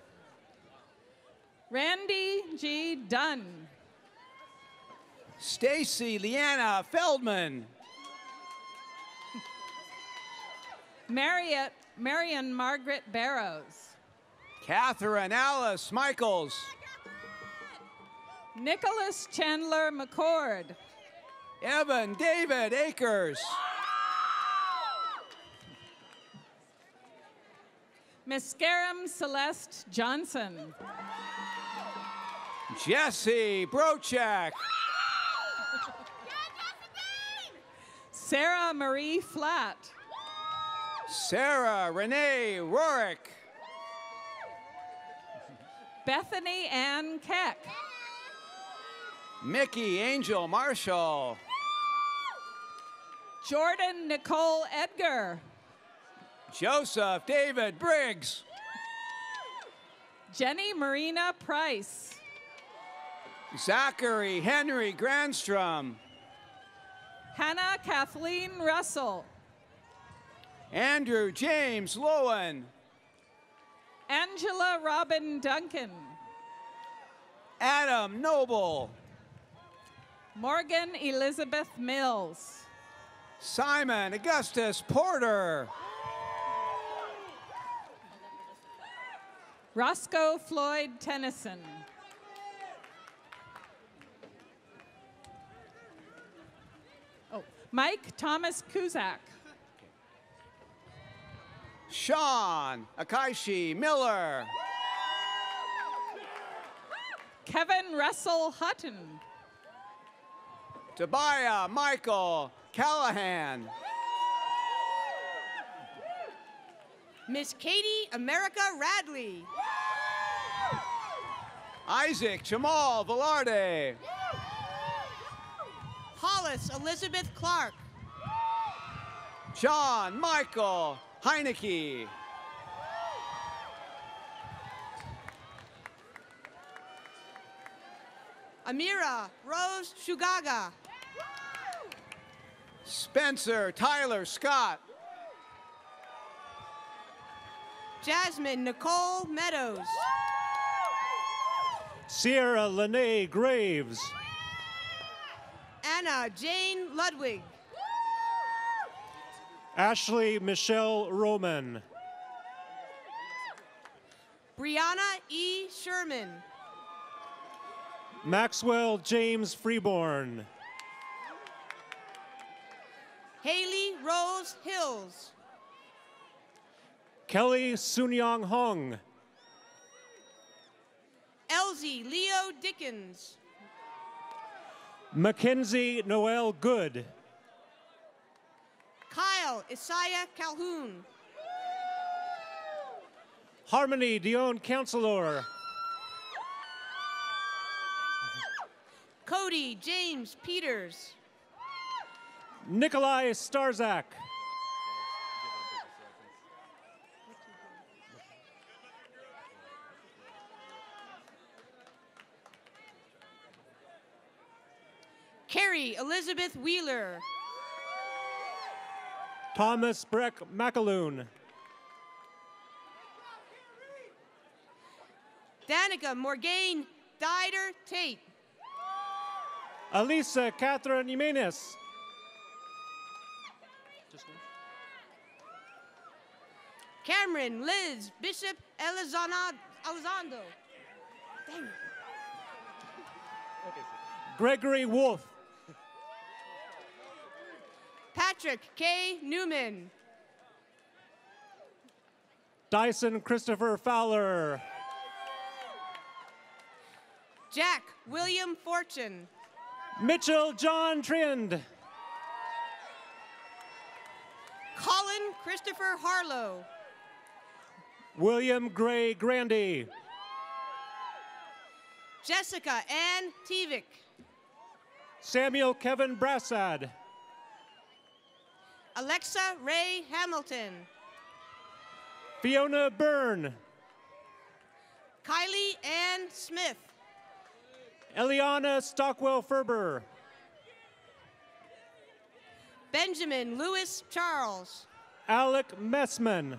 Randy G. Dunn. Stacy Leanna Feldman. Marion Margaret Barrows. Catherine Alice Michaels. Nicholas Chandler McCord. Evan David Akers. Mascarum Celeste Johnson. Jesse Brochak. Sarah Marie Flatt. Sarah Renee Rorick. Bethany Ann Keck. Mickey Angel Marshall. Jordan Nicole Edgar. Joseph David Briggs. Jenny Marina Price. Zachary Henry Grandstrom. Hannah Kathleen Russell. Andrew James Lowen. Angela Robin Duncan. Adam Noble. Morgan Elizabeth Mills. Simon Augustus Porter. Roscoe Floyd Tennyson. Mike Thomas Kuzak. Sean Akaishi Miller. Kevin Russell Hutton. Tobiah Michael Callahan. Miss Katie America Radley. Isaac Jamal Velarde. Hollis Elizabeth Clark. John Michael Heineke. Amira Rose Shugaga. Spencer Tyler Scott. Jasmine Nicole Meadows. Sierra Lene Graves. Anna Jane Ludwig. Ashley Michelle Roman. Brianna E. Sherman. Maxwell James Freeborn. Haley Rose Hills. Kelly Sunyong Hong. Elsie Leo Dickens. Mackenzie Noel Good. Kyle Isaiah Calhoun. Harmony Dion Counselor. Cody James Peters. Nikolai Starzak. Carrie Elizabeth Wheeler. Thomas Breck McAloon. Danica Morgaine Dider Tate. Alisa Catherine Jimenez. Cameron Liz Bishop Elizondo. Dang it. Gregory Wolf. Patrick K. Newman. Dyson Christopher Fowler. Jack William Fortune. Mitchell John Trind. Colin Christopher Harlow. William Gray Grandy. Jessica Ann Tevick. Samuel Kevin Brassad. Alexa Ray Hamilton. Fiona Byrne. Kylie Ann Smith. Eliana Stockwell Ferber. Benjamin Lewis Charles. Alec Messman.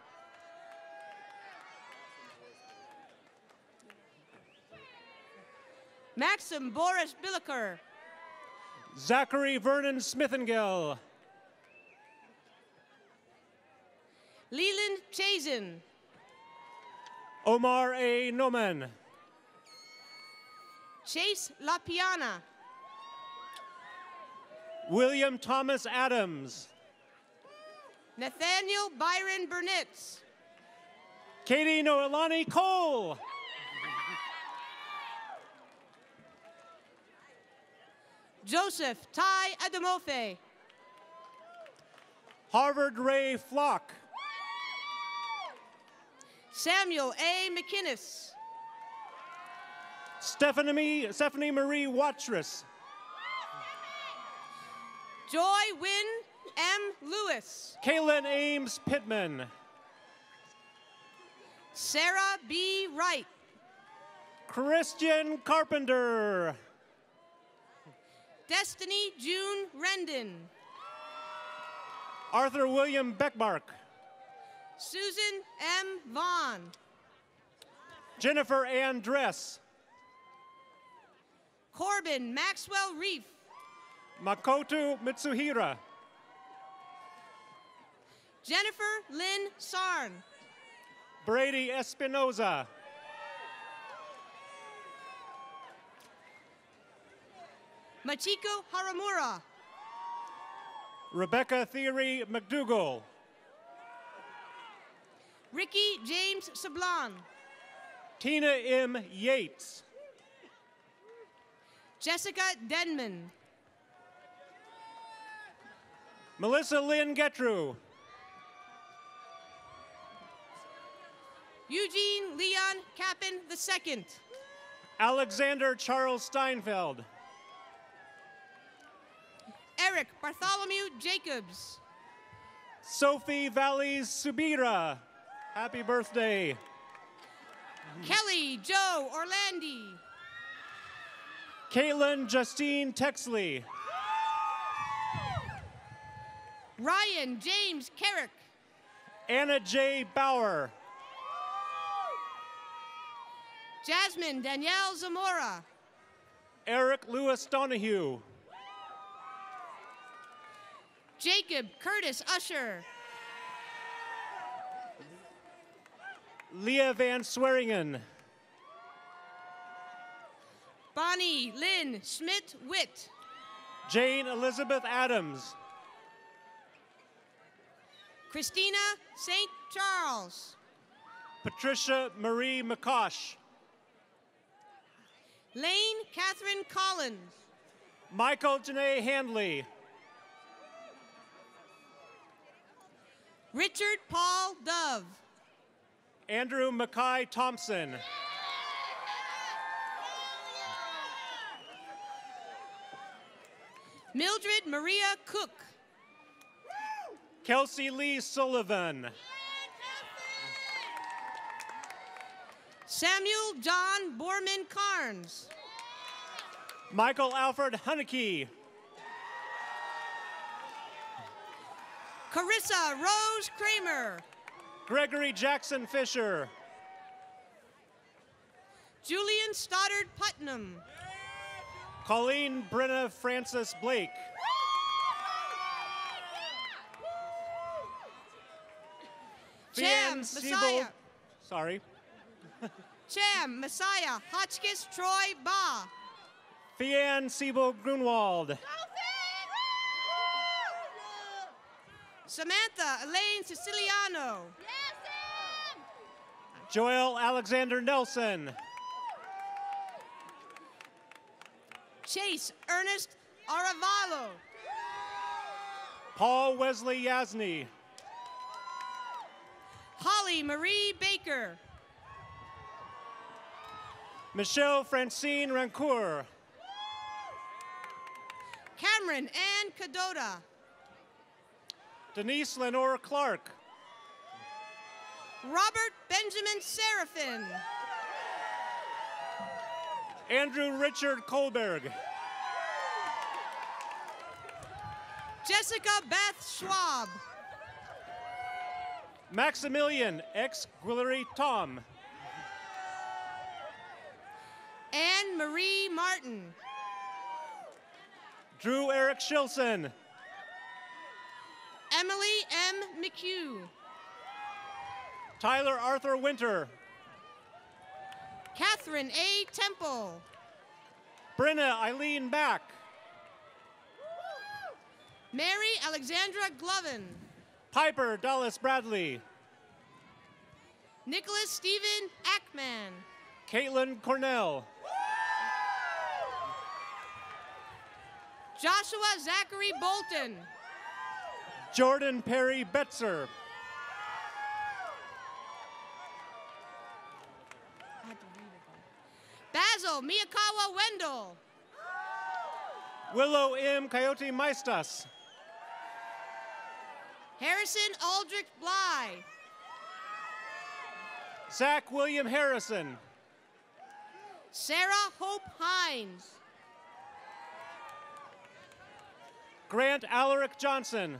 Maxim Boris Billiker. Zachary Vernon Smithengell. Leland Chazen. Omar A. Noman. Chase LaPiana. William Thomas Adams. Nathaniel Byron Burnitz. Katie Noelani Cole. Joseph Ty Adamofe. Harvard Ray Flock. Samuel A. McInnes. Stephanie Marie Watrous. Joy Wynn M. Lewis. Kaylin Ames Pittman. Sarah B. Wright. Christian Carpenter. Destiny June Rendon. Arthur William Beckmark. Susan M. Vaughn. Jennifer Ann Dress. Corbin Maxwell Reef. Makoto Mitsuhira. Jennifer Lynn Sarn. Brady Espinoza. Machiko Haramura. Rebecca Theory McDougall. Ricky James Sablon. Tina M. Yates. Jessica Denman. Melissa Lynn Getru. Eugene Leon Kappen II. Alexander Charles Steinfeld. Eric Bartholomew Jacobs. Sophie Valles Subira. Happy birthday. Kelly Joe Orlandi. Caitlin Justine Texley. Ryan James Carrick. Anna J. Bauer. Jasmine Danielle Zamora. Eric Lewis Donahue. Jacob Curtis Usher. Leah Van Swearingen. Bonnie Lynn Schmidt Witt. Jane Elizabeth Adams. Christina St. Charles. Patricia Marie McCosh. Lane Catherine Collins. Michael Janae Handley. Richard Paul Dove. Andrew Mackay Thompson. Mildred Maria Cook. Kelsey Lee Sullivan. Samuel John Borman Carnes. Michael Alfred Hunnicky. Carissa Rose Kramer. Gregory Jackson Fisher. Julian Stoddard Putnam. Colleen Brenna Francis Blake. Cham Messiah. Sorry. Cham Messiah Hotchkiss Troy Ba. Fianne Siebel Grunwald. Samantha Elaine Siciliano. Joel Alexander Nelson. Chase Ernest Aravalo. Paul Wesley Yasny. Holly Marie Baker. Michelle Francine Rancour. Cameron Ann Cadota. Denise Lenore Clark. Robert Benjamin Seraphin. Andrew Richard Kohlberg. Jessica Beth Schwab. Maximilian X. Guillory Tom. Anne Marie Martin. Drew Eric Shilson. Emily M. McHugh. Tyler Arthur Winter. Catherine A. Temple. Brenna Eileen Back. Mary Alexandra Glovin. Piper Dallas Bradley. Nicholas Stephen Ackman. Caitlin Cornell. Joshua Zachary Bolton. Jordan Perry Betzer. Basil Miyakawa Wendell. Willow M. Coyote Maestas. Harrison Aldrich Bly. Zach William Harrison. Sarah Hope Hines. Grant Alaric Johnson.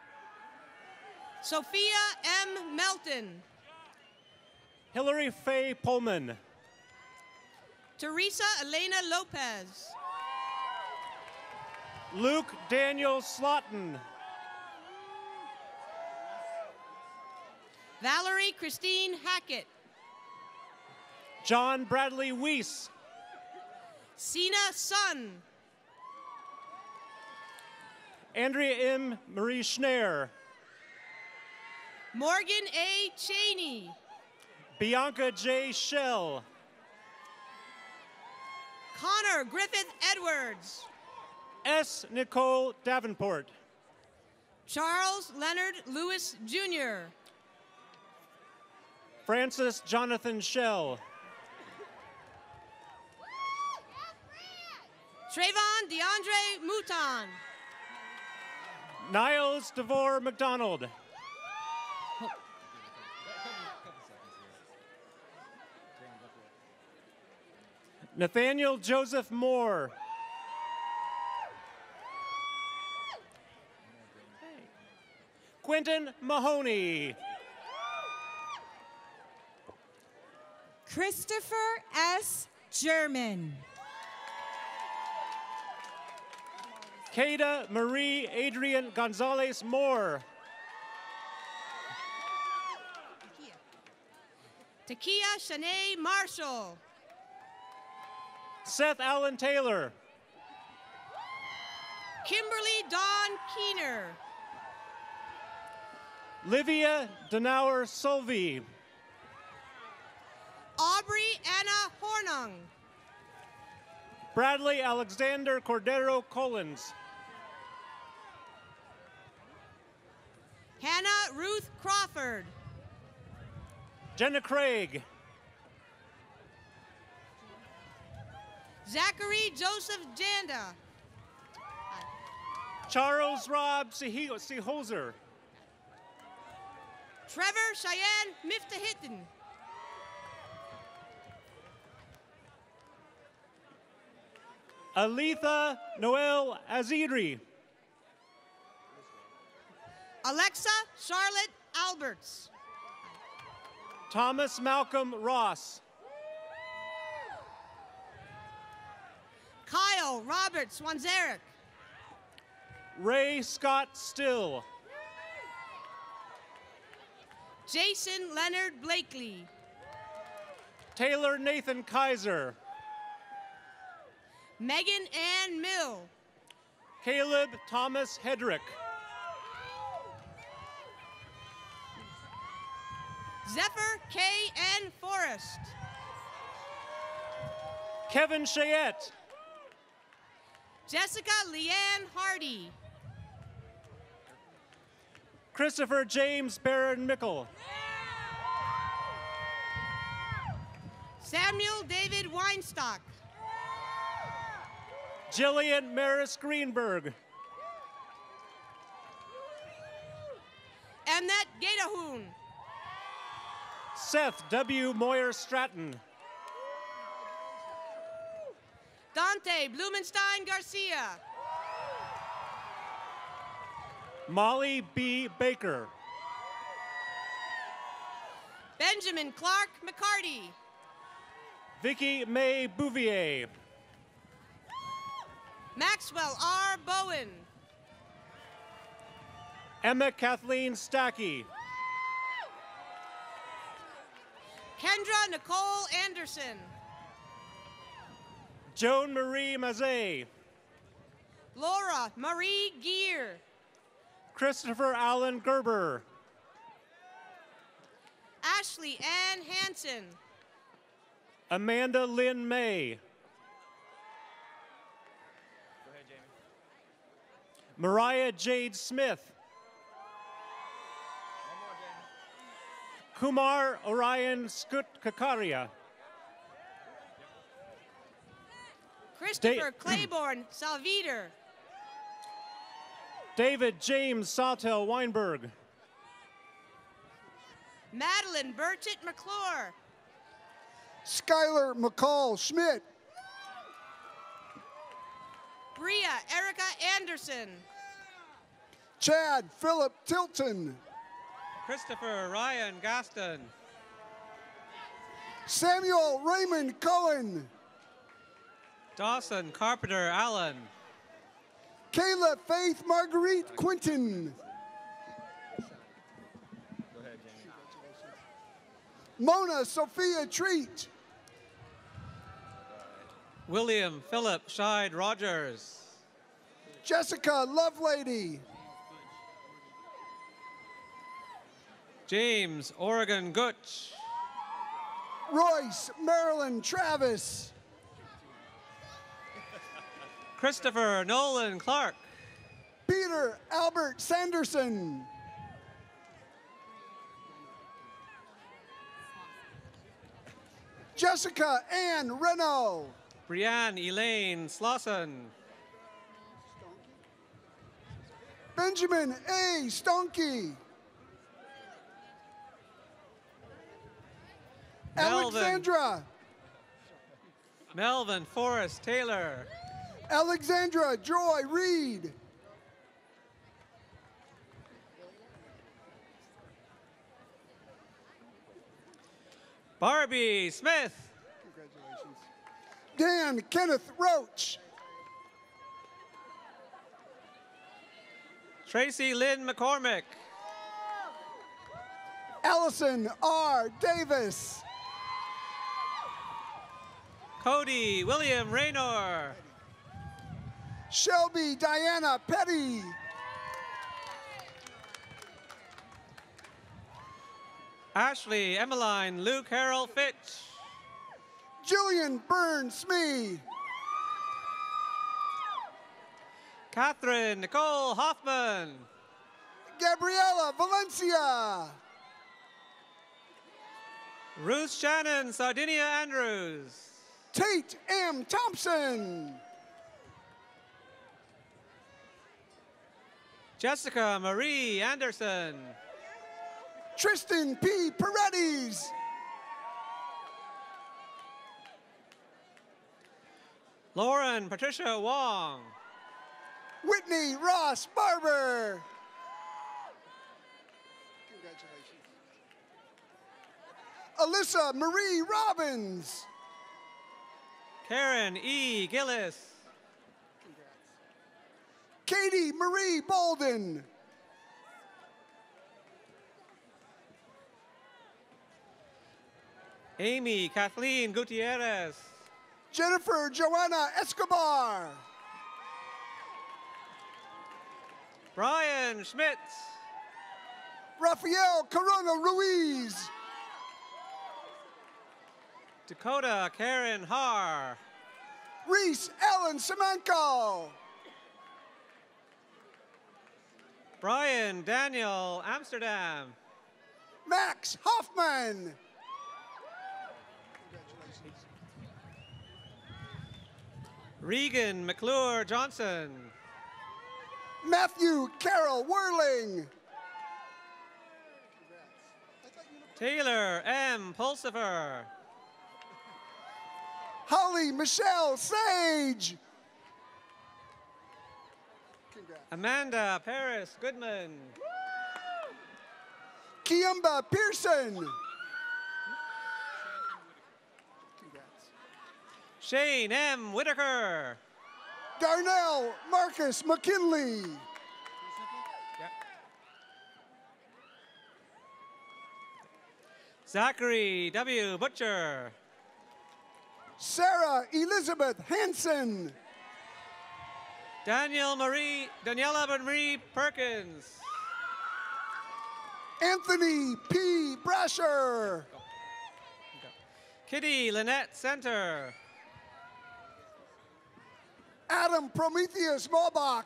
Sophia M. Melton. Hillary Faye Pullman. Teresa Elena Lopez. Luke Daniel Slotten. Valerie Christine Hackett. John Bradley Weiss. Sina Sun. Andrea M. Marie Schneer. Morgan A. Cheney. Bianca J. Shell. Connor Griffith Edwards. S. Nicole Davenport. Charles Leonard Lewis, Jr. Francis Jonathan Shell. Trayvon DeAndre Mouton. Niles DeVore McDonald. Nathaniel Joseph Moore. Quentin Mahoney. Christopher S. German. Kada Marie Adrian Gonzalez Moore. Takia Shanae Marshall. Seth Allen Taylor. Kimberly Dawn Keener. Livia Denauer Solvi. Aubrey Anna Hornung. Bradley Alexander Cordero Collins. Hannah Ruth Crawford. Jenna Craig. Zachary Joseph Janda. Charles Rob Sehoser. Trevor Cheyenne Miftahitten. Aletha Noel Azidri. Alexa Charlotte Alberts. Thomas Malcolm Ross. Kyle Robert Swanzarek. Ray Scott Still. Jason Leonard Blakely. Taylor Nathan Kaiser. Megan Ann Mill. Caleb Thomas Hedrick. Zephyr K. N. Forrest. Kevin Chayette. Jessica Leanne Hardy. Christopher James Barron Mickle. Samuel David Weinstock. Jillian Maris Greenberg. Annette Gatahoon. Seth W. Moyer Stratton. Dante Blumenstein Garcia. Molly B. Baker. Benjamin Clark McCarty. Vicky May Bouvier. Maxwell R. Bowen. Emma Kathleen Stackey. Kendra Nicole Anderson. Joan Marie Mazet. Laura Marie Gear. Christopher Allen Gerber. Ashley Ann Hansen. Amanda Lynn May. Mariah Jade Smith. Kumar Orion Skut Kakaria. Christopher Claiborne Salveder. David James Sawtell Weinberg. Madeline Burchett McClure. Skylar McCall Schmidt. Bria Erica Anderson. Chad Philip Tilton. Christopher Ryan Gaston. Samuel Raymond Cohen. Dawson Carpenter Allen. Kayla Faith Marguerite Quinton. Go ahead, Jamie. Mona Sophia Treat. William Philip Scheid Rogers. Jessica Lovelady. James Oregon Gutch. Royce Marilyn Travis. Christopher Nolan Clark. Peter Albert Sanderson. Jessica Ann Renault. Brianne Elaine Slauson. Benjamin A. Stonky. Alexandra. Melvin Forrest Taylor. Alexandra Joy Reed. Barbie Smith. Congratulations. Dan Kenneth Roach. Tracy Lynn McCormick. Allison R. Davis. Cody William Raynor. Shelby Diana Petty. Ashley Emmeline Luke Harold Fitch. Julian Byrne Smee. Catherine Nicole Hoffman. Gabriela Valencia. Ruth Shannon Sardinia Andrews. Tate M. Thompson. Jessica Marie Anderson. Tristan P. Paredes. Lauren Patricia Wong. Whitney Ross Barber. Congratulations. Alyssa Marie Robbins. Karen E. Gillis. Katie Marie Bolden. Amy Kathleen Gutierrez. Jennifer Joanna Escobar. Brian Schmitz. Rafael Corona Ruiz. Dakota Karen Har. Reese Allen Semenko. Brian Daniel Amsterdam. Max Hoffman. Regan McClure Johnson. Matthew Carroll Whirling. Taylor M. Pulsifer. Holly Michelle Sage. Amanda Paris Goodman. Kiamba Pearson. Shane M. Whitaker. Darnell Marcus McKinley. Zachary W. Butcher. Sarah Elizabeth Hansen. Daniela Marie Perkins. Anthony P. Brasher. Kitty Lynette Center. Adam Prometheus Mobach.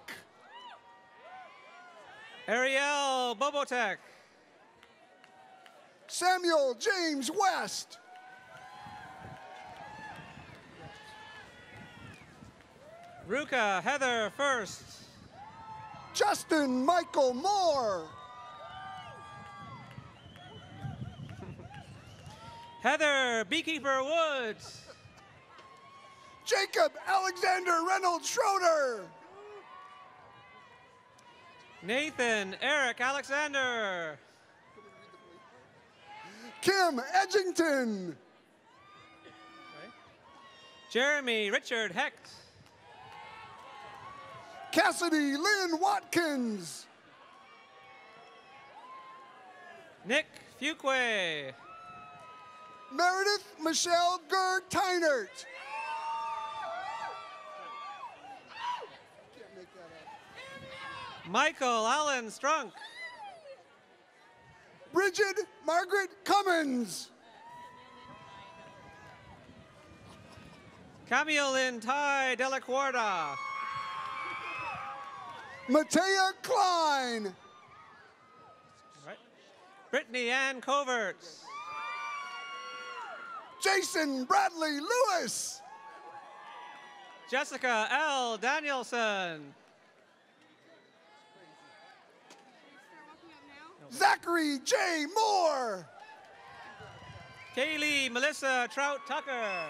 Ariel Bobotek. Samuel James West. Ruka Heather First. Justin Michael Moore. Heather Beekeeper Woods. Jacob Alexander Reynolds Schroeder. Nathan Eric Alexander. Kim Edgington. Jeremy Richard Hecht. Cassidy Lynn Watkins. Nick Fuqua. Meredith Michelle Gerg Tynert. Michael Allen Strunk. Bridget Margaret Cummins. Camille Lynn Ty Delacuarta. Matea Klein. Right. Brittany Ann Coverts. Jason Bradley Lewis. Jessica L. Danielson. Zachary J. Moore. Kaylee Melissa Trout Tucker.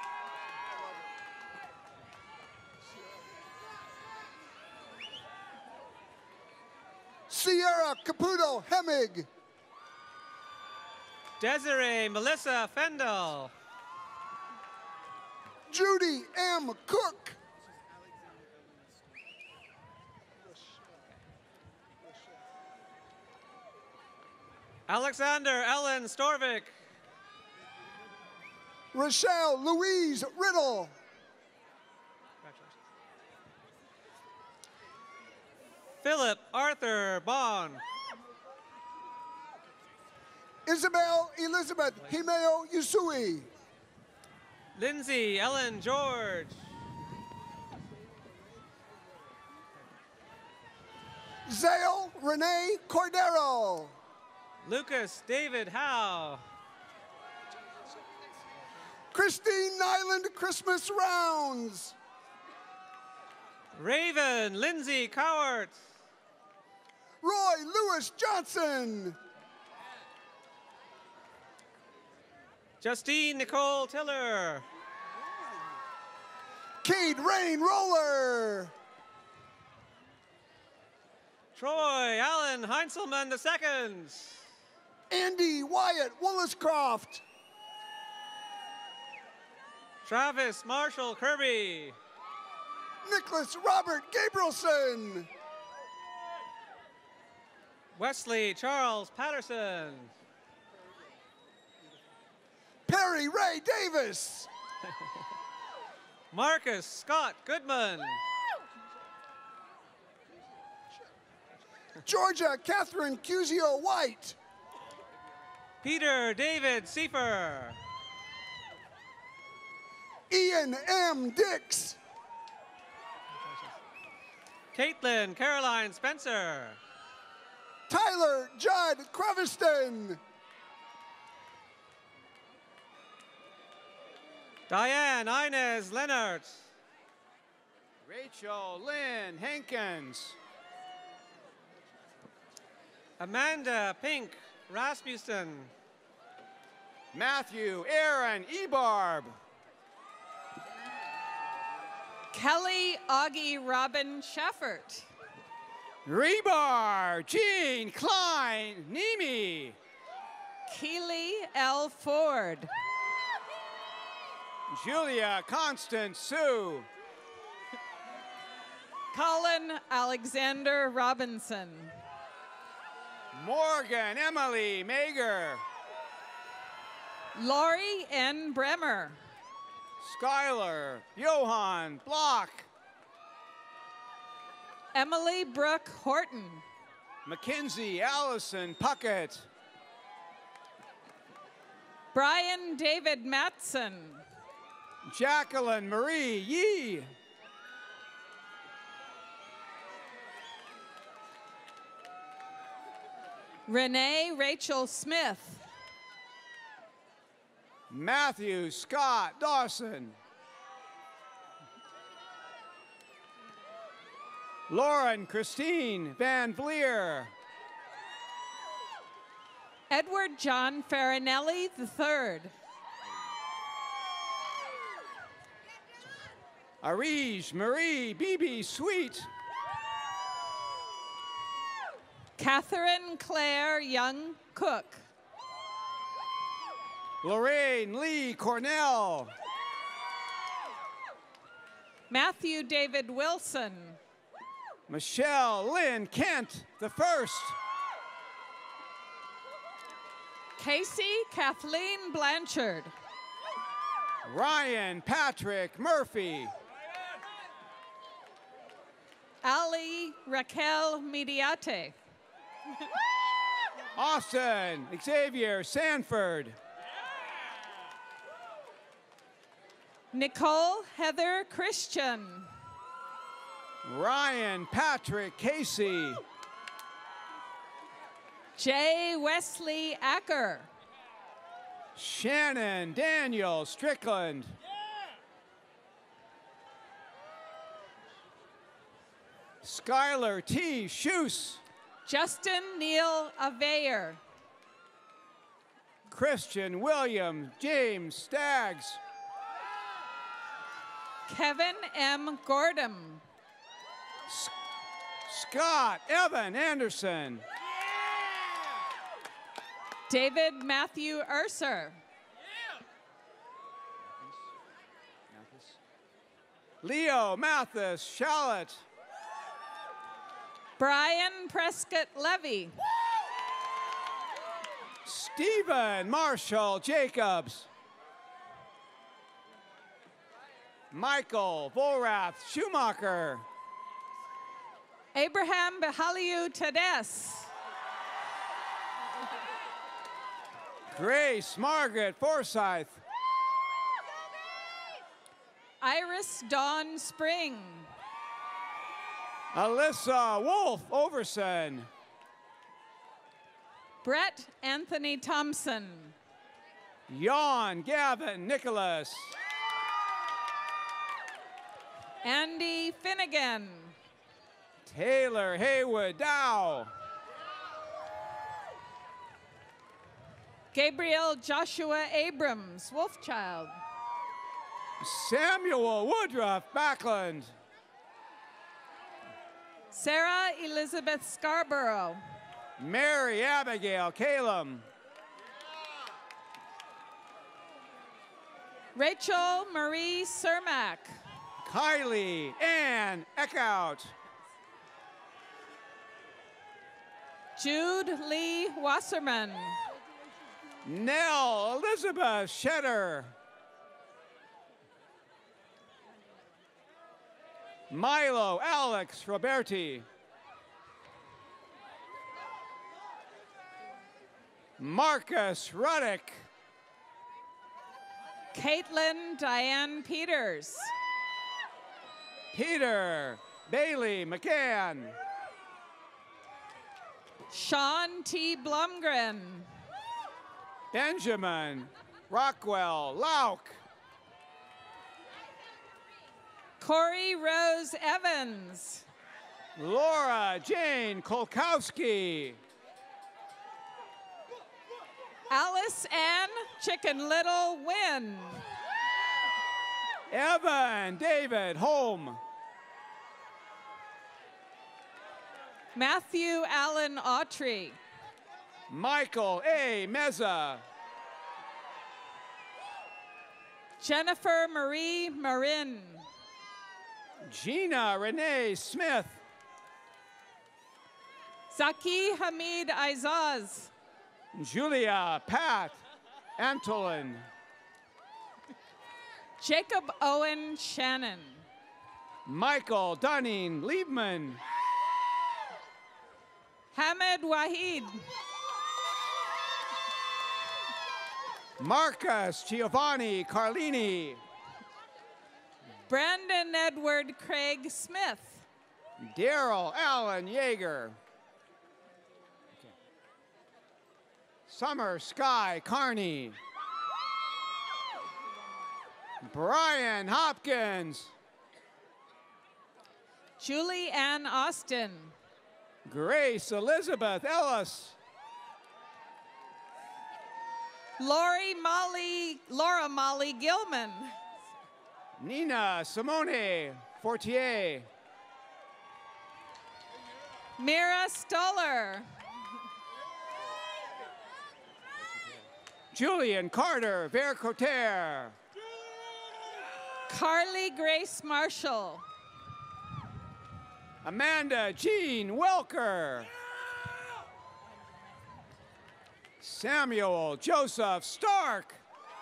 Sierra Caputo Hemig. Desiree Melissa Fendel. Judy M. Cook. Alexander Ellen Storvik. Rochelle Louise Riddle. Philip Arthur Bond. Isabel Elizabeth Himeo Yusui. Lindsay Ellen George. Zale Renee Cordero. Lucas David Howe. Christine Nyland Christmas Rounds. Raven Lindsay Cowart. Roy Lewis Johnson. Justine Nicole Tiller. Cade Rain Roller. Troy Allen Heinzelman II. Andy Wyatt Williscroft. Travis Marshall Kirby. Nicholas Robert Gabrielson. Wesley Charles Patterson. Perry Ray Davis. Marcus Scott Goodman. Georgia Catherine Cusio White. Peter David Seifer. Ian M. Dix. Caitlin Caroline Spencer. Tyler Judd Creviston. Diane Inez Leonard. Rachel Lynn Hankins. Amanda Pink Rasmussen. Matthew Aaron Ebarb. Kelly Augie Robin Sheffert. Rebar Jean Klein Nemi. Keely L. Ford. Julia Constance Sue. Colin Alexander Robinson. Morgan Emily Mager. Lori N. Bremer. Skylar Johan Block. Emily Brooke Horton. Mackenzie Allison Puckett. Brian David Matson. Jacqueline Marie Yee. Renee Rachel Smith. Matthew Scott Dawson. Lauren Christine Van Vlier. Edward John Farinelli III. Arige Marie Bibi Sweet. Catherine Claire Young Cook. Lorraine Lee Cornell. Matthew David Wilson. Michelle Lynn Kent the first. Casey Kathleen Blanchard. Ryan Patrick Murphy. Ali Raquel Mediate. Austin Xavier Sanford. Nicole Heather Christian. Ryan Patrick Casey. J. Wesley Acker. Shannon Daniel Strickland. Skylar T. Schuse. Justin Neal Aveyer. Christian William James Staggs. Kevin M. Gordon. Scott Evan Anderson. David Matthew Urser. Leo Mathis Shallot. Brian Prescott Levy. Stephen Marshall Jacobs. Michael Vorath Schumacher. Abraham Behaliu Tades. Grace Margaret Forsyth. Iris Dawn Spring. Alyssa Wolf Overson. Brett Anthony Thompson. Jan Gavin Nicholas. Andy Finnegan. Taylor Haywood Dow. Gabriel Joshua Abrams, Wolfchild. Samuel Woodruff Backlund. Sarah Elizabeth Scarborough. Mary Abigail Calum. Rachel Marie Cermak. Kylie Ann Eckhout. Jude Lee Wasserman. Nell Elizabeth Shetter. Milo Alex Roberti. Marcus Ruddick. Caitlin Diane Peters. Peter Bailey McCann. Sean T. Blumgren. Benjamin Rockwell Lauk. Corey Rose Evans. Laura Jane Kolkowski. Alice Ann Chicken Little Wynn. Evan David Holm. Matthew Allen Autry. Michael A. Meza. Jennifer Marie Marin. Gina Renee Smith. Zaki Hamid Aizaz. Julia Pat Antolin. Jacob Owen Shannon. Michael Dunning Liebman. Hamid Wahid. Marcus Giovanni Carlini. Brandon Edward Craig Smith. Daryl Allen Yeager. Summer Sky Carney. Brian Hopkins. Julie Ann Austin. Grace Elizabeth Ellis. Laura Molly Gilman. Nina Simone Fortier. Mira Stoller. Julian Carter Vercoter. Carly Grace Marshall. Amanda Jean Welker. Samuel Joseph Stark.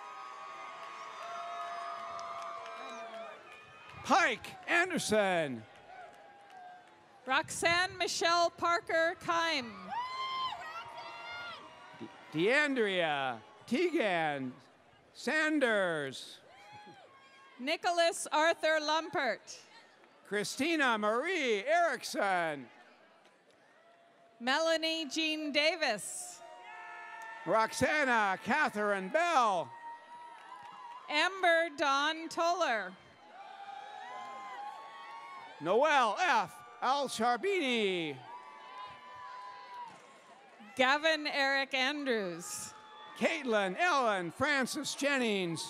Pike Anderson. Roxanne Michelle Parker Kime. DeAndrea Teagan Sanders. Nicholas Arthur Lumpert. Christina Marie Erickson. Melanie Jean Davis. Roxana Catherine Bell. Amber Dawn Toller. Noel F. Al-Sharbini. Gavin Eric Andrews. Caitlin Ellen Francis Jennings.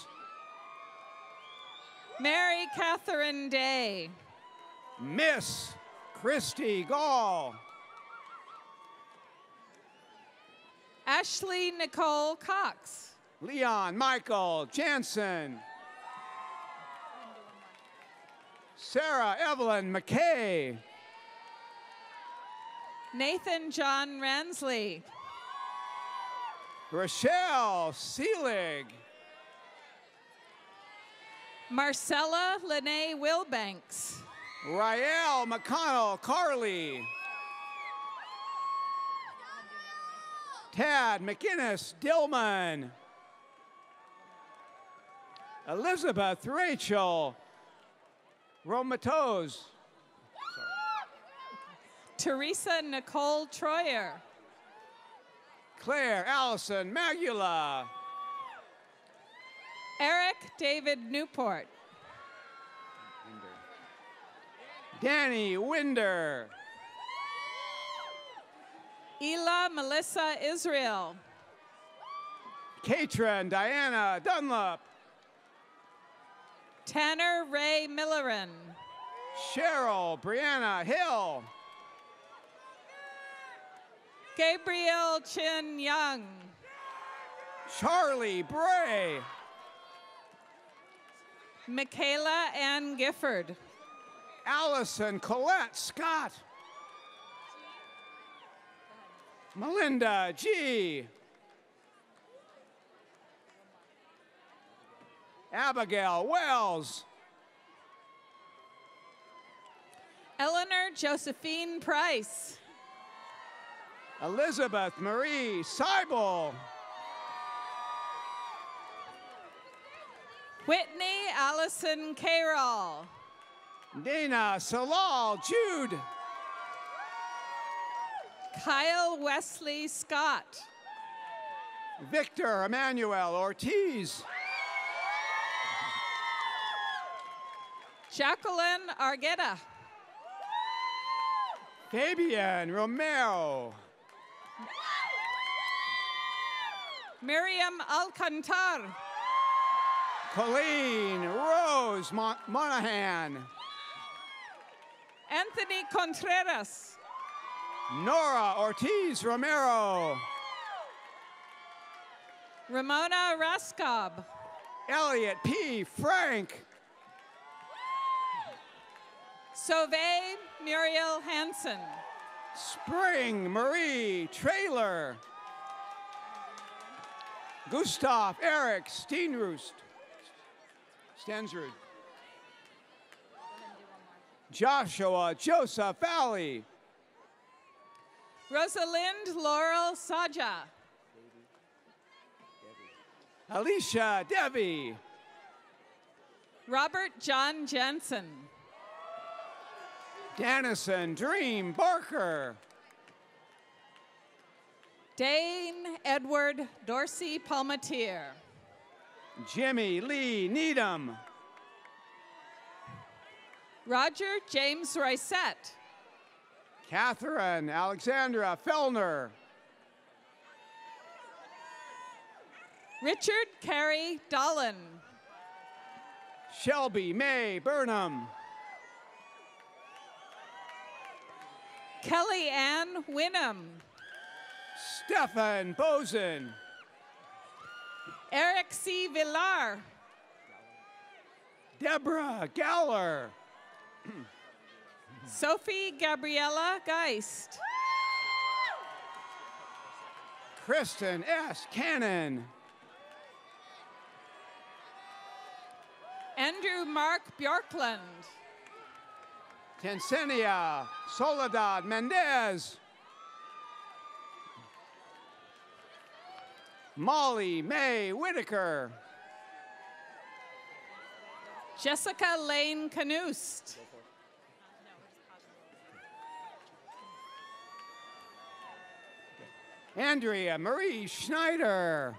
Mary Catherine Day. Miss Christy Gall. Ashley Nicole Cox. Leon Michael Jansen. Sarah Evelyn McKay. Nathan John Ransley. Rochelle Seelig. Marcella Lene Wilbanks. Rael McConnell Carley. Tad McInnes Dillman. Elizabeth Rachel Romatos. Teresa Nicole Troyer. Claire Allison Magula. Eric David Newport. Danny Winder. Ela Melissa Israel. Katrin Diana Dunlop. Tanner Ray Millerin. Cheryl Brianna Hill. Gabrielle Chin Young. Charlie Bray. Michaela Ann Gifford. Allison Colette Scott. Melinda G. Abigail Wells. Eleanor Josephine Price. Elizabeth Marie Seibel. Whitney Allison Carroll. Dana Salal Jude. Kyle Wesley Scott. Victor Emmanuel Ortiz. Jacqueline Argueta. Fabian Romero. Miriam Alcantar. Colleen Rose Monahan. Anthony Contreras. Nora Ortiz Romero. Ramona Raskob. Elliot P. Frank. Sauve Muriel Hansen. Spring Marie Trailer. Gustav Eric Stensrud. Joshua Joseph Valley. Rosalind Laurel Saja. Alicia Debbie. Robert John Jensen. Dannison Dream Barker. Dane Edward Dorsey Palmatier. Jimmy Lee Needham. Roger James Rysette. Catherine Alexandra Fellner. Richard Carey Dolan. Shelby May Burnham. Kelly Ann Winham. Stefan Bozen. Eric C. Villar. Deborah Galler. Sophie Gabriella Geist. Kristen S. Cannon. Andrew Mark Bjorklund. Tensenia Soledad Mendez. Molly May Whitaker. Jessica Lane Canoost. Andrea Marie Schneider.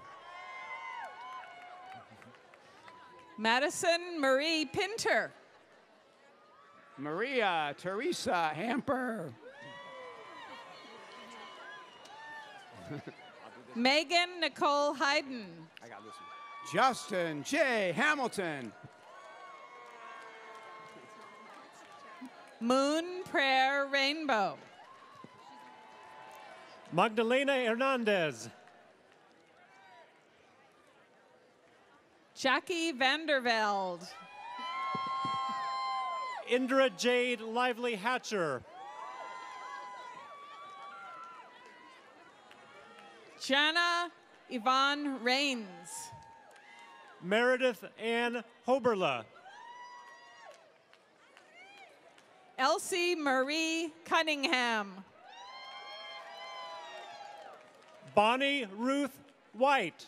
Madison Marie Pinter. Maria Teresa Hamper. Megan Nicole Hayden. I got this one. Justin J. Hamilton. Moon Prayer Rainbow. Magdalena Hernandez. Jackie Vandervelde. Indra Jade Lively Hatcher. Jana Yvonne Rains. Meredith Ann Hoberla. Elsie Marie Cunningham. Bonnie Ruth White.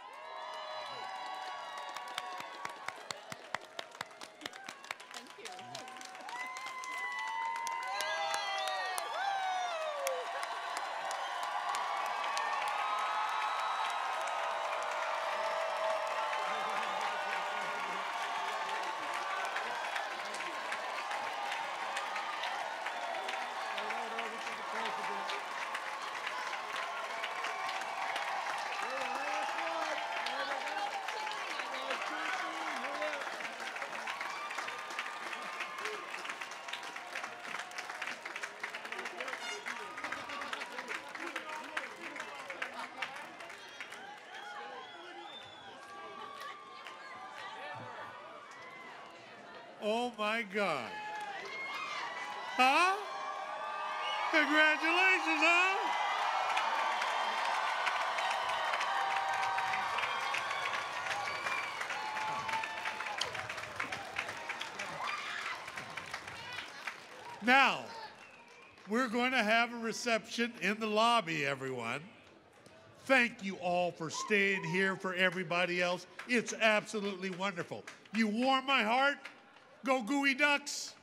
Oh my God. Huh? Congratulations, huh? Now, we're going to have a reception in the lobby, everyone. Thank you all for staying here for everybody else. It's absolutely wonderful. You warm my heart. Go Gooey Ducks.